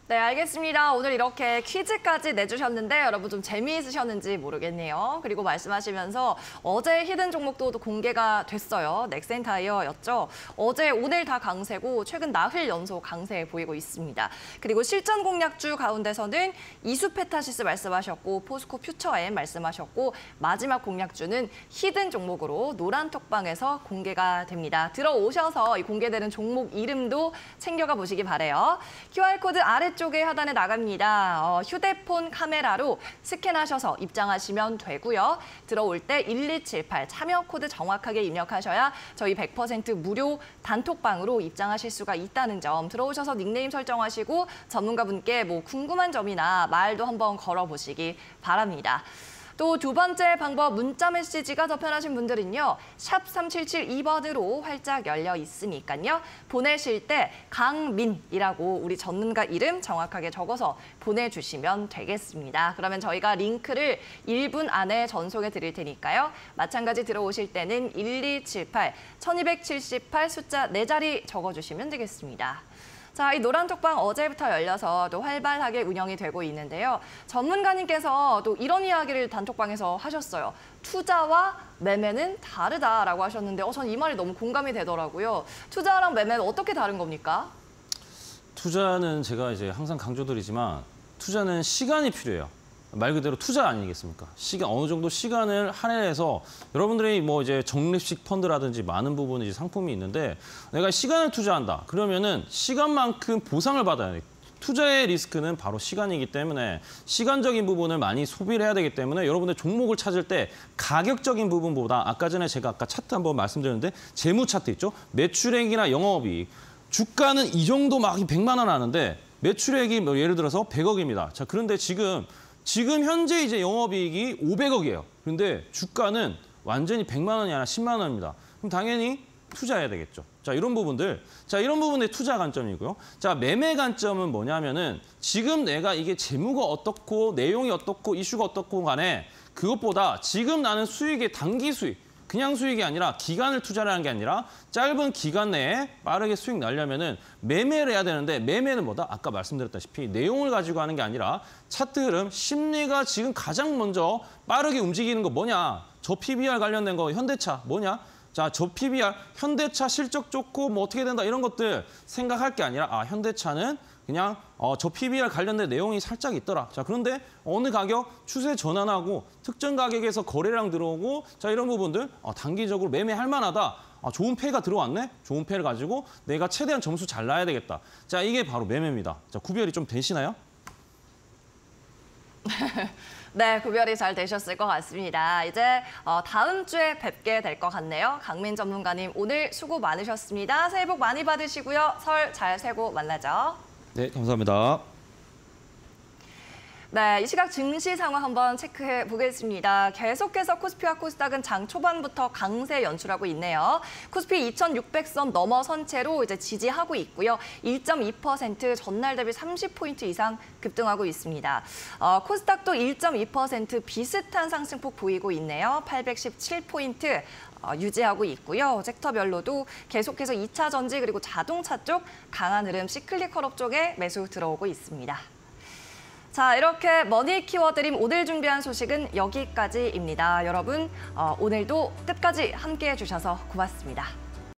네, 알겠습니다. 오늘 이렇게 퀴즈까지 내주셨는데 여러분 좀 재미있으셨는지 모르겠네요. 그리고 말씀하시면서 어제 히든 종목도 공개가 됐어요. 넥센타이어였죠. 어제 오늘 다 강세고 최근 나흘 연속 강세 보이고 있습니다. 그리고 실전 공략주 가운데서는 이수페타시스 말씀하셨고 포스코 퓨처엠 말씀하셨고 마지막 공략주는 히든 종목으로 노란톡방에서 공개가 됩니다. 들어오셔서 이 공개되는 종목 이름도 챙겨가 보시기 바래요. 큐알코드 아래쪽 쪽에 하단에 나갑니다. 어, 휴대폰 카메라로 스캔하셔서 입장하시면 되고요. 들어올 때 일이칠팔 참여 코드 정확하게 입력하셔야 저희 백 퍼센트 무료 단톡방으로 입장하실 수가 있다는 점 들어오셔서 닉네임 설정하시고 전문가분께 뭐 궁금한 점이나 말도 한번 걸어보시기 바랍니다. 또 두 번째 방법 문자 메시지가 더 편하신 분들은요. 샵 삼칠칠이 번으로 활짝 열려 있으니까요. 보내실 때 강민이라고 우리 전문가 이름 정확하게 적어서 보내주시면 되겠습니다. 그러면 저희가 링크를 일 분 안에 전송해 드릴 테니까요. 마찬가지 들어오실 때는 일이칠팔 천이백칠십팔 숫자 네 자리 적어주시면 되겠습니다. 자, 이 노란톡방 어제부터 열려서 또 활발하게 운영이 되고 있는데요. 전문가님께서 또 이런 이야기를 단톡방에서 하셨어요. 투자와 매매는 다르다라고 하셨는데 어, 전 이 말이 너무 공감이 되더라고요. 투자랑 매매는 어떻게 다른 겁니까? 투자는 제가 이제 항상 강조드리지만 투자는 시간이 필요해요. 말 그대로 투자 아니겠습니까? 시간 어느 정도 시간을 할애해서 여러분들이 뭐 이제 적립식 펀드라든지 많은 부분이 이제 상품이 있는데 내가 시간을 투자한다. 그러면은 시간만큼 보상을 받아야 돼. 투자의 리스크는 바로 시간이기 때문에 시간적인 부분을 많이 소비를 해야 되기 때문에 여러분들 종목을 찾을 때 가격적인 부분보다 아까 전에 제가 아까 차트 한번 말씀드렸는데 재무 차트 있죠? 매출액이나 영업이익. 주가는 이 정도 막 백만 원 하는데 매출액이 뭐 예를 들어서 백억입니다. 자, 그런데 지금 지금 현재 이제 영업이익이 오백억이에요. 그런데 주가는 완전히 백만 원이 아니라 십만 원입니다. 그럼 당연히 투자해야 되겠죠. 자, 이런 부분들. 자, 이런 부분의 투자 관점이고요. 자, 매매 관점은 뭐냐면은 지금 내가 이게 재무가 어떻고 내용이 어떻고 이슈가 어떻고 간에 그것보다 지금 나는 수익의 단기 수익, 그냥 수익이 아니라 기간을 투자를 하는 게 아니라 짧은 기간 내에 빠르게 수익 내려면은 매매를 해야 되는데 매매는 뭐다? 아까 말씀드렸다시피 내용을 가지고 하는 게 아니라 차트 흐름, 심리가 지금 가장 먼저 빠르게 움직이는 거 뭐냐? 저 피비알 관련된 거 현대차 뭐냐? 자, 저 피비알 현대차 실적 좋고 뭐 어떻게 된다 이런 것들 생각할 게 아니라 아, 현대차는 그냥 어, 저 피비알 관련된 내용이 살짝 있더라. 자, 그런데 어느 가격 추세 전환하고 특정 가격에서 거래량 들어오고 자, 이런 부분들 어, 단기적으로 매매할 만하다. 아, 좋은 패가 들어왔네? 좋은 패를 가지고 내가 최대한 점수 잘 나야 되겠다. 자, 이게 바로 매매입니다. 자, 구별이 좀 되시나요? 네, 구별이 잘 되셨을 것 같습니다. 이제 어, 다음 주에 뵙게 될 것 같네요. 강민 전문가님 오늘 수고 많으셨습니다. 새해 복 많이 받으시고요. 설 잘 세고 만나죠. 네, 감사합니다. 네, 이 시각 증시 상황 한번 체크해 보겠습니다. 계속해서 코스피와 코스닥은 장 초반부터 강세 연출하고 있네요. 코스피 이천육백 선 넘어선 채로 이제 지지하고 있고요. 일 점 이 퍼센트 전날 대비 삼십 포인트 이상 급등하고 있습니다. 어, 코스닥도 일 점 이 퍼센트 비슷한 상승폭 보이고 있네요. 팔백십칠 포인트. 어, 유지하고 있고요. 섹터별로도 계속해서 이 차 전지 그리고 자동차 쪽 강한 흐름 시클리컬업 쪽에 매수 들어오고 있습니다. 자, 이렇게 머니 키워드림 오늘 준비한 소식은 여기까지입니다. 여러분, 어, 오늘도 끝까지 함께해 주셔서 고맙습니다.